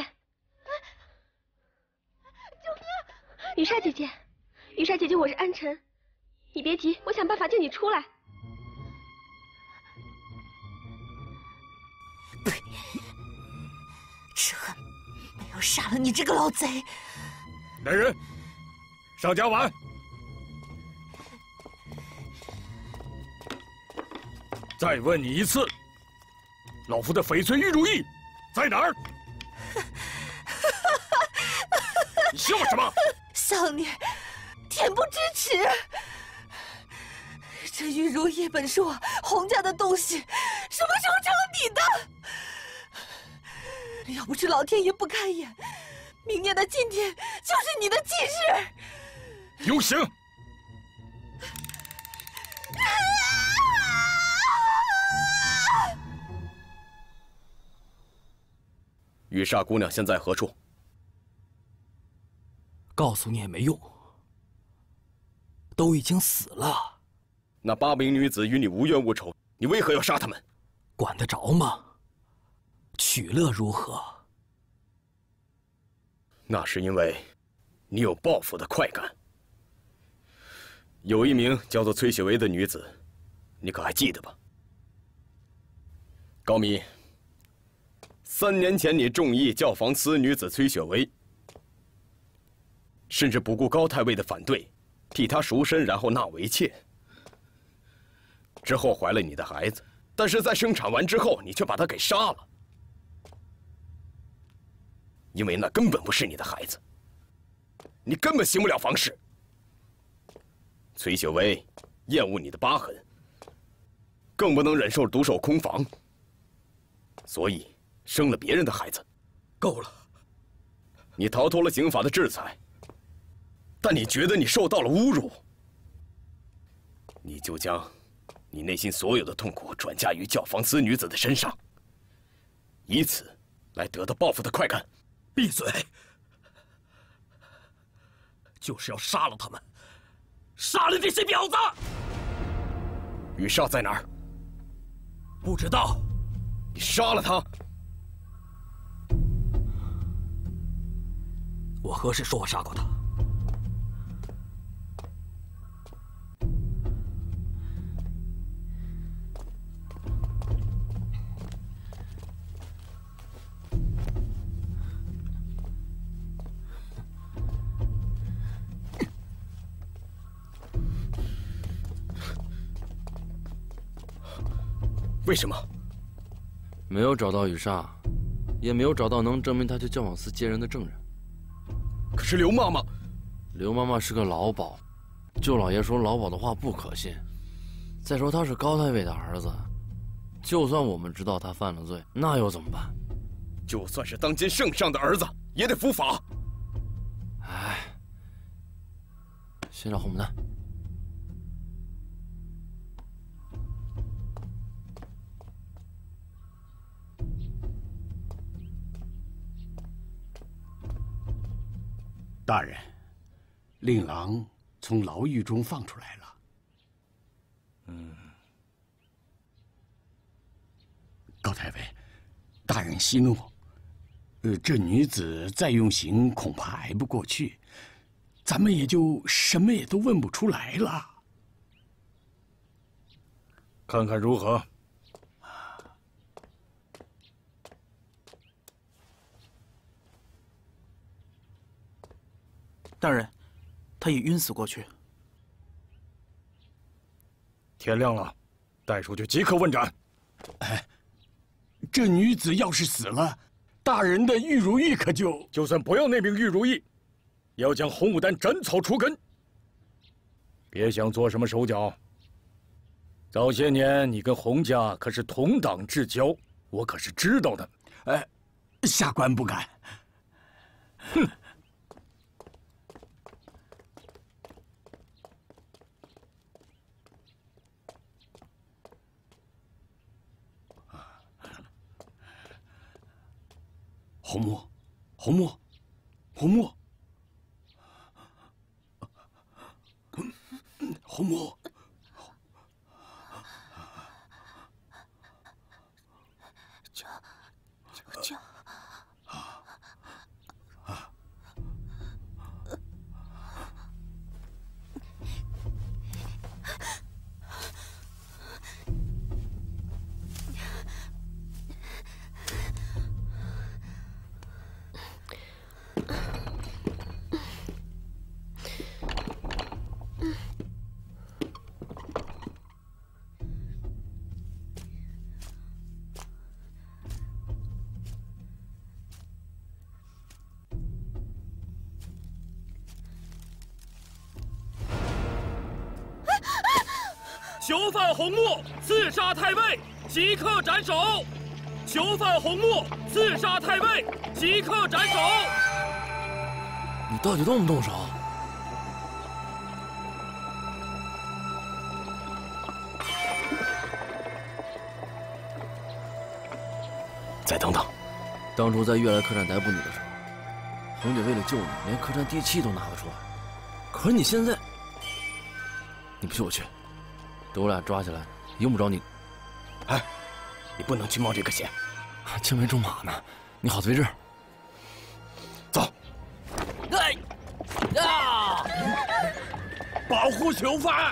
救命！ 雨莎姐姐，雨莎姐姐，我是安晨，你别急，我想办法救你出来。 只恨没有杀了你这个老贼！ 来人，上家碗。再问你一次，老夫的翡翠玉如意在哪儿？你笑什么？ 丧女，恬不知耻。这玉如意本是我洪家的东西，什么时候成了你的？要不是老天爷不开眼，明年的今天就是你的忌日。 有刑！ 雨莎姑娘现在何处？ 告诉你也没用，都已经死了。 那8名女子与你无冤无仇，你为何要杀她们？ 管得着吗？取乐如何？ 那是因为你有报复的快感。有一名叫做崔雪薇的女子，你可还记得吧？高敏，3年前你中意教坊司女子崔雪薇，甚至不顾高太尉的反对，替她赎身，然后纳为妾。之后怀了你的孩子，但是在生产完之后，你却把她给杀了，因为那根本不是你的孩子，你根本行不了房事。崔雪薇厌恶你的疤痕，更不能忍受独守空房，所以生了别人的孩子。 够了， 你逃脱了刑法的制裁，但你觉得你受到了侮辱，你就将你内心所有的痛苦转嫁于教坊司女子的身上，以此来得到报复的快感。 闭嘴！就是要杀了他们，杀了这些婊子！ 雨莎在哪儿？ 不知道。 你杀了他？ 我何时说我杀过他？ 为什么？ 没有找到雨莎，也没有找到能证明她去教坊司接人的证人。 可是刘妈妈， 刘妈妈是个老鸨，舅老爷说老鸨的话不可信。再说他是高太尉的儿子，就算我们知道他犯了罪，那又怎么办？ 就算是当今圣上的儿子，也得伏法。 哎， 先找红牡丹。 大人，令郎从牢狱中放出来了。高太尉，大人息怒。这女子再用刑，恐怕挨不过去，咱们也就什么也都问不出来了。 看看如何？ 大人，他已晕死过去。 天亮了，带出去即刻问斩。 哎，这女子要是死了，大人的玉如意可就算不要那名玉如意，也要将红牡丹斩草除根。别想做什么手脚。早些年你跟洪家可是同党至交，我可是知道的。 下官不敢。 哼。 红木，红木，红木，红木， 救！ 囚犯红木刺杀太尉，即刻斩首！囚犯红木刺杀太尉，即刻斩首！ 你到底动不动手？再等等，当初在悦来客栈逮捕你的时候，红姐为了救你，连客栈地契都拿了出来。可是你现在，你不信我去，等我俩抓起来，用不着你。 哎，你不能去冒这个险。 青梅竹马呢，你好自为之。走。 保护囚犯！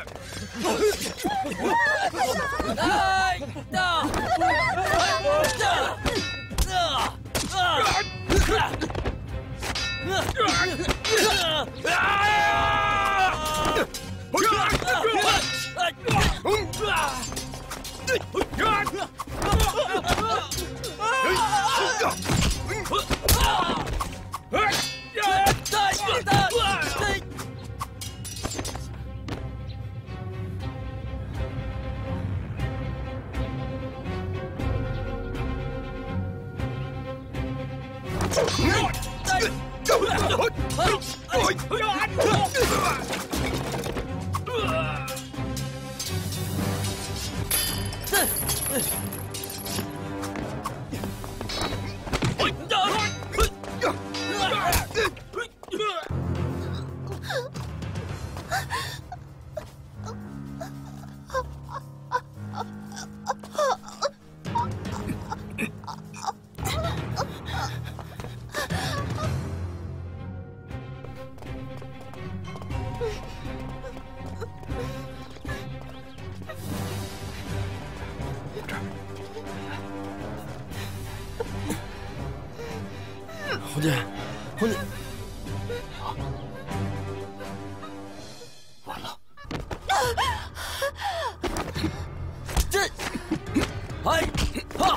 红姐，红姐，完了！这，哎，哈，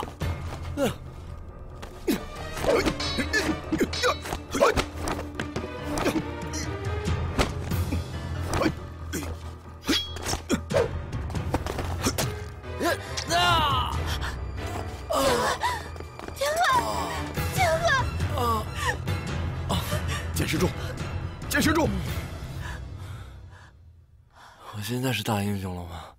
坚持住，坚持住！ 现在是大英雄了吗？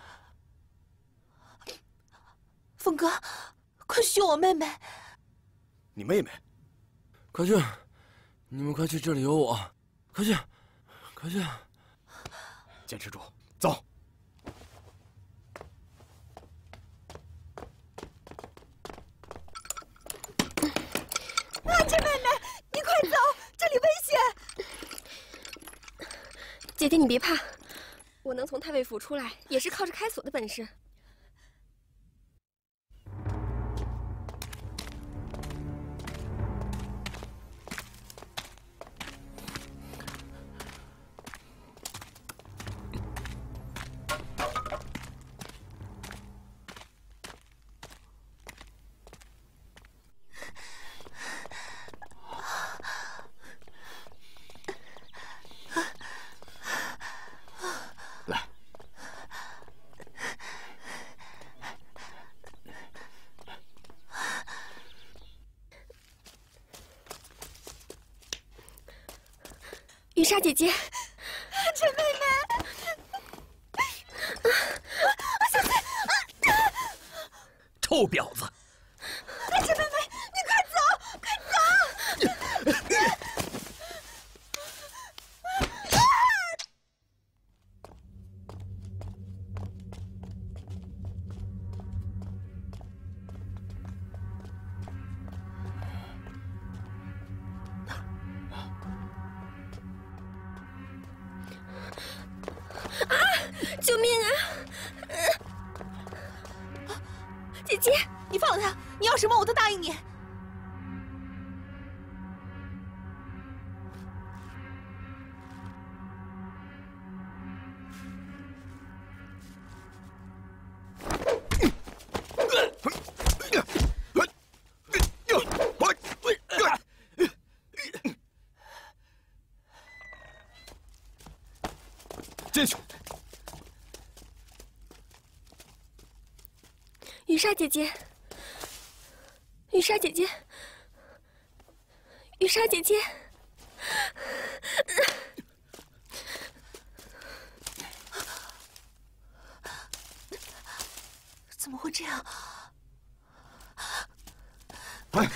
峰哥，快去救我妹妹！ 你妹妹？ 快去！你们快去，这里有我！快去，快去！ 坚持住，走！ 阿志妹妹，你快走，这里危险！ 姐姐，你别怕，我能从太尉府出来，也是靠着开锁的本事。雨莎姐姐， 陈妹妹，小翠， 臭婊子！ 陈妹妹，你快走，快走！ 救命啊！姐姐， 你放了他！你要什么我都答应你。 进去！ 雨莎姐姐，雨莎姐姐，雨莎姐姐， 怎么会这样？ 哎！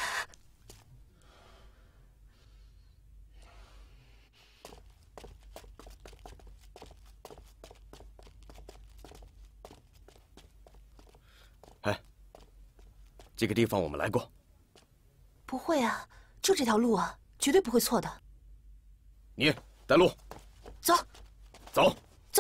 这个地方我们来过。 不会啊，就这条路啊，绝对不会错的。 你带路。 走。 走。 走。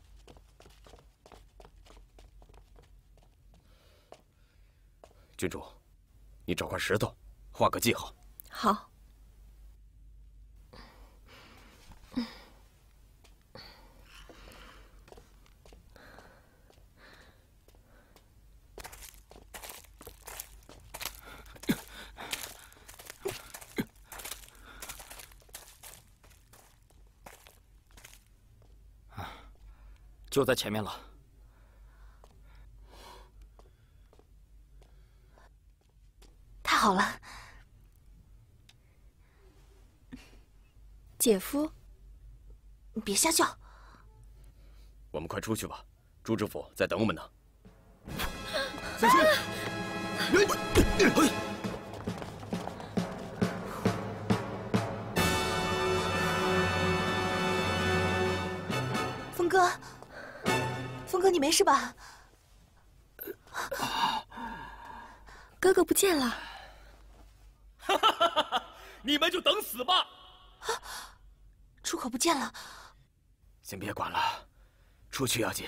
郡主，你找块石头，画个记号。 好。 就在前面了。 太好了， 姐夫， 别瞎叫。 我们快出去吧，朱知府在等我们呢。 小心！ 峰哥，峰哥，你没事吧？ 哥哥不见了。 哈哈哈哈！你们就等死吧！ 出口不见了。 先别管了，出去要紧。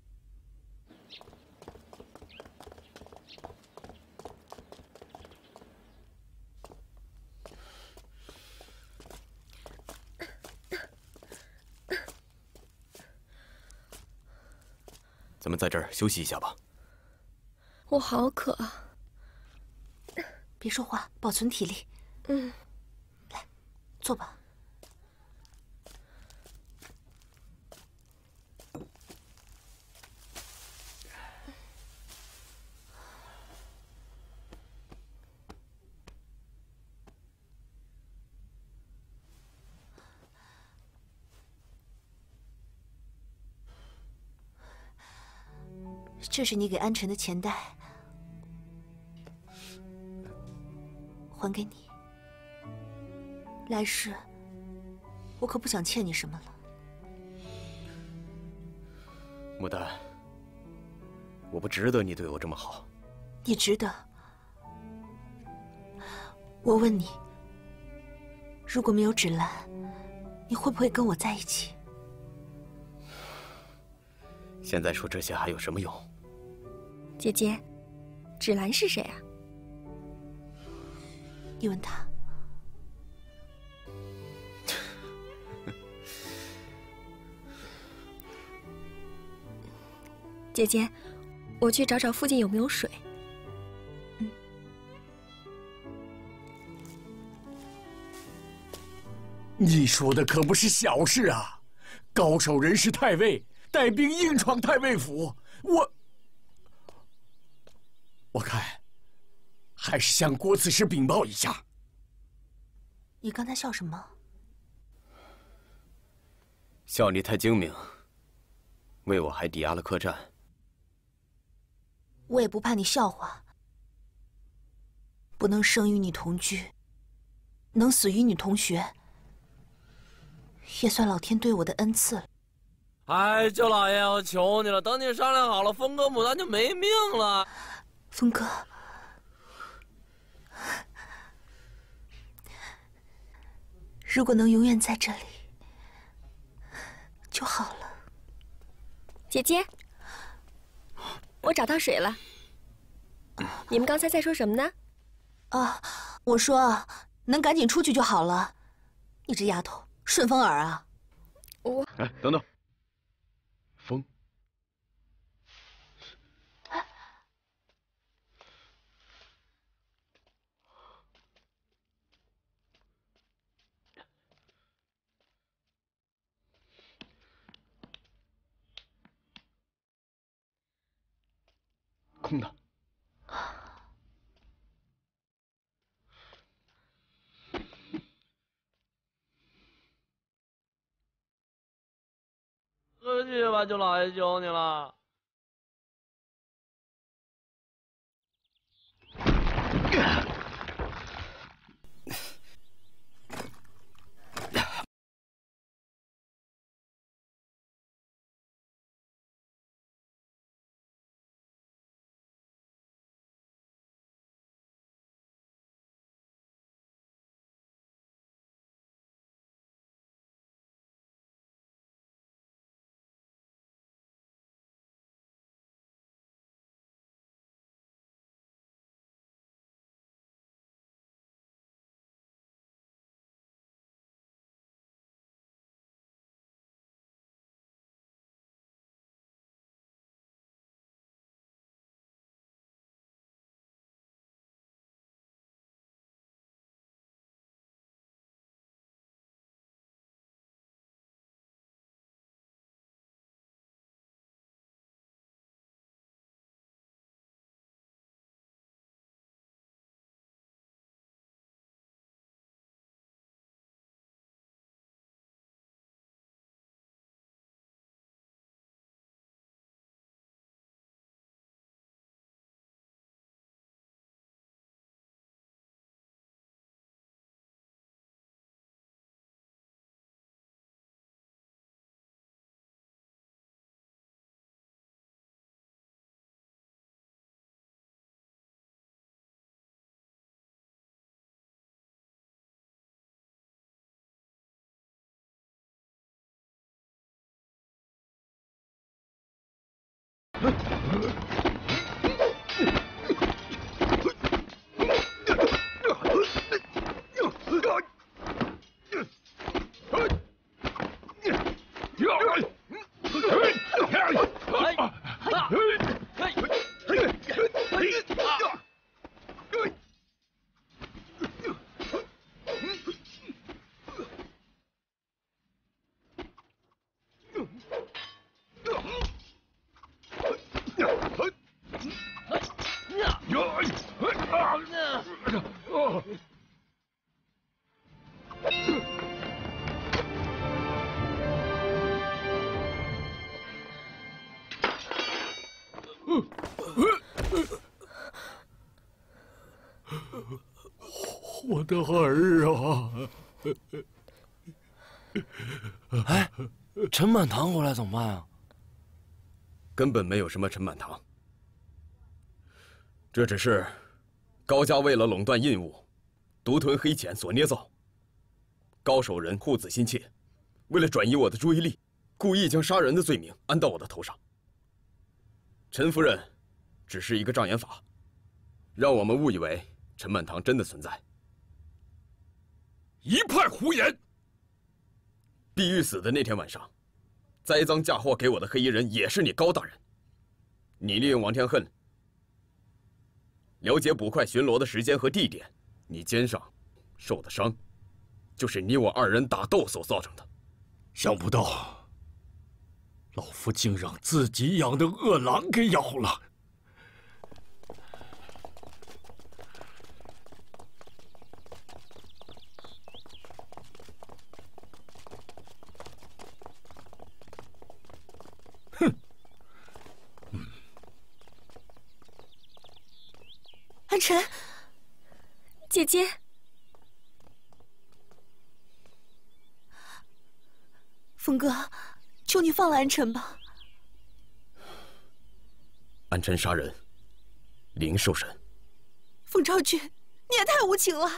咱们在这儿休息一下吧。 我好渴啊！ 别说话，保存体力。 嗯， 来，坐吧。 这是你给安晨的钱袋，还给你。来世，我可不想欠你什么了。 牡丹，我不值得你对我这么好。 你值得。我问你，如果没有芷兰，你会不会跟我在一起？ 现在说这些还有什么用？ 姐姐，芷兰是谁啊？ 你问他。 姐姐，我去找找附近有没有水。 你说的可不是小事啊！高手人士太尉带兵硬闯太尉府，我看还是向郭刺史禀报一下。 你刚才笑什么？ 笑你太精明，为我还抵押了客栈。 我也不怕你笑话。不能生与你同居，能死与你同学，也算老天对我的恩赐了。 哎，舅老爷，我求你了，等你商量好了，峰哥牡丹就没命了。 峰哥，如果能永远在这里就好了。 姐姐，我找到水了。你们刚才在说什么呢？ 啊，我说能赶紧出去就好了。你这丫头顺风耳啊！ 哎，等等，风。空的。 回去吧，舅老爷，求你了。 我的儿啊！ 哎，陈满堂回来怎么办啊？ 根本没有什么陈满堂，这只是高家为了垄断印务，独吞黑钱所捏造。高守仁护子心切，为了转移我的注意力，故意将杀人的罪名安到我的头上。陈夫人只是一个障眼法，让我们误以为陈满堂真的存在。 一派胡言！ 碧玉死的那天晚上，栽赃嫁祸给我的黑衣人也是你高大人。你利用王天恨了解捕快巡逻的时间和地点，你肩上受的伤，就是你我二人打斗所造成的。 想不到，老夫竟让自己养的恶狼给咬了。 安晨， 姐姐， 风哥，求你放了安晨吧。 安晨杀人，灵受审。 冯昭君，你也太无情了。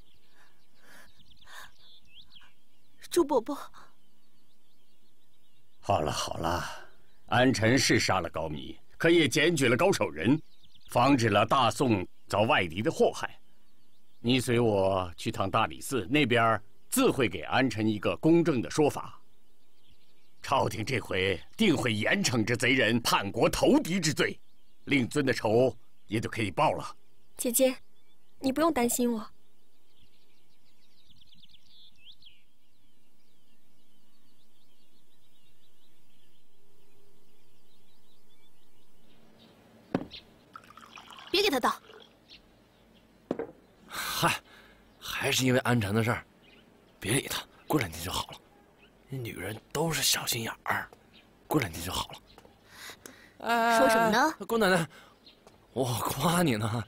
朱伯伯， 好了好了，安晨是杀了高密，可也检举了高守仁，防止了大宋遭外敌的祸害。你随我去趟大理寺，那边自会给安晨一个公正的说法。朝廷这回定会严惩这贼人叛国投敌之罪，令尊的仇也就可以报了。 姐姐，你不用担心我。 别给他倒。 嗨，还是因为安晨的事儿，别理他，过两天就好了。那女人都是小心眼儿，过两天就好了。 哎，说什么呢？ 姑奶奶，我夸你呢。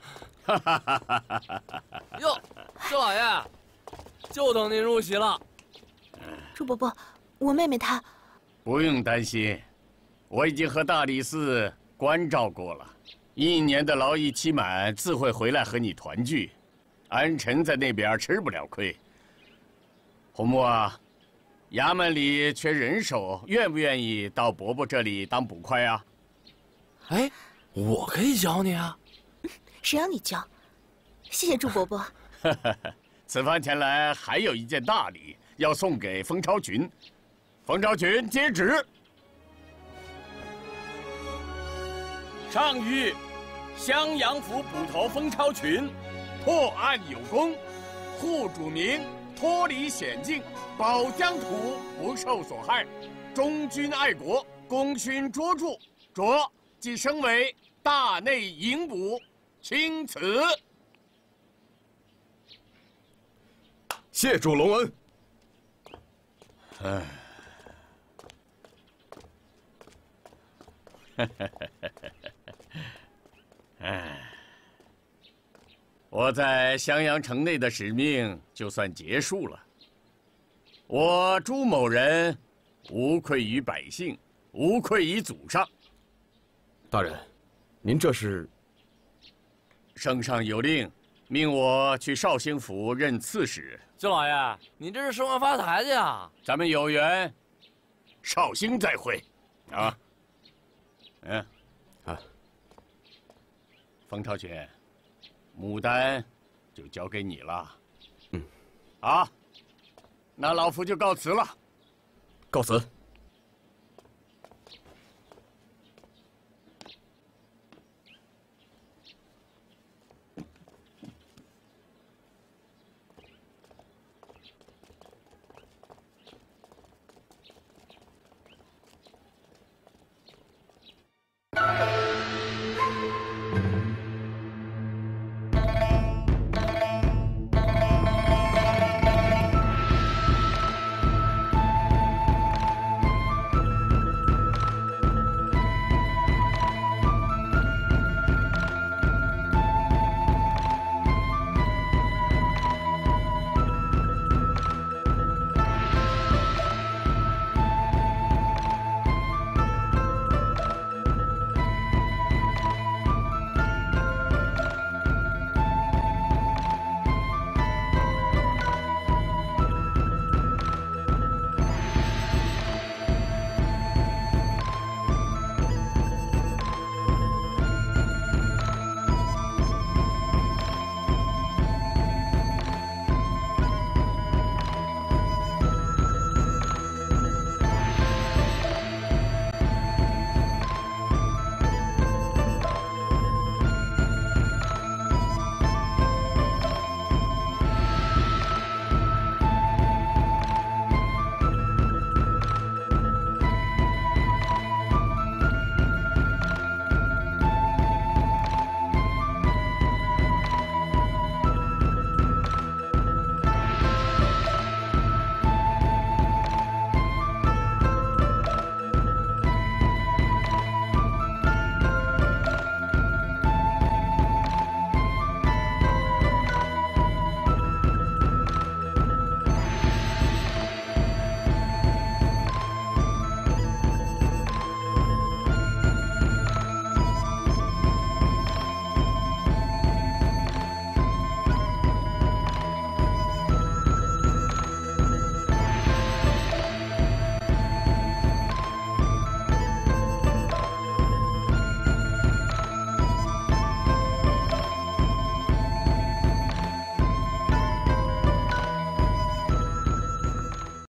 哟，周老爷，就等您入席了。 朱伯伯，我妹妹她…… 不用担心，我已经和大理寺关照过了，1年的劳役期满，自会回来和你团聚。安晨在那边吃不了亏。红木啊，衙门里缺人手，愿不愿意到伯伯这里当捕快啊？ 哎，我可以教你啊。 谁让你教？谢谢朱伯伯。 此番前来还有一件大礼要送给封超群，封超群接旨。上谕襄阳府捕头封超群，破案有功，护主民脱离险境，保疆土不受所害，忠君爱国，功勋卓著，着即升为大内营捕，钦此。 谢主隆恩。 我在襄阳城内的使命就算结束了。我朱某人无愧于百姓，无愧于祖上。 大人，您这是？ 圣上有令，命我去绍兴府任刺史。 周老爷，你这是升官发财去啊？ 咱们有缘，绍兴再会，啊。冯超群，牡丹就交给你了。那老夫就告辞了。 告辞。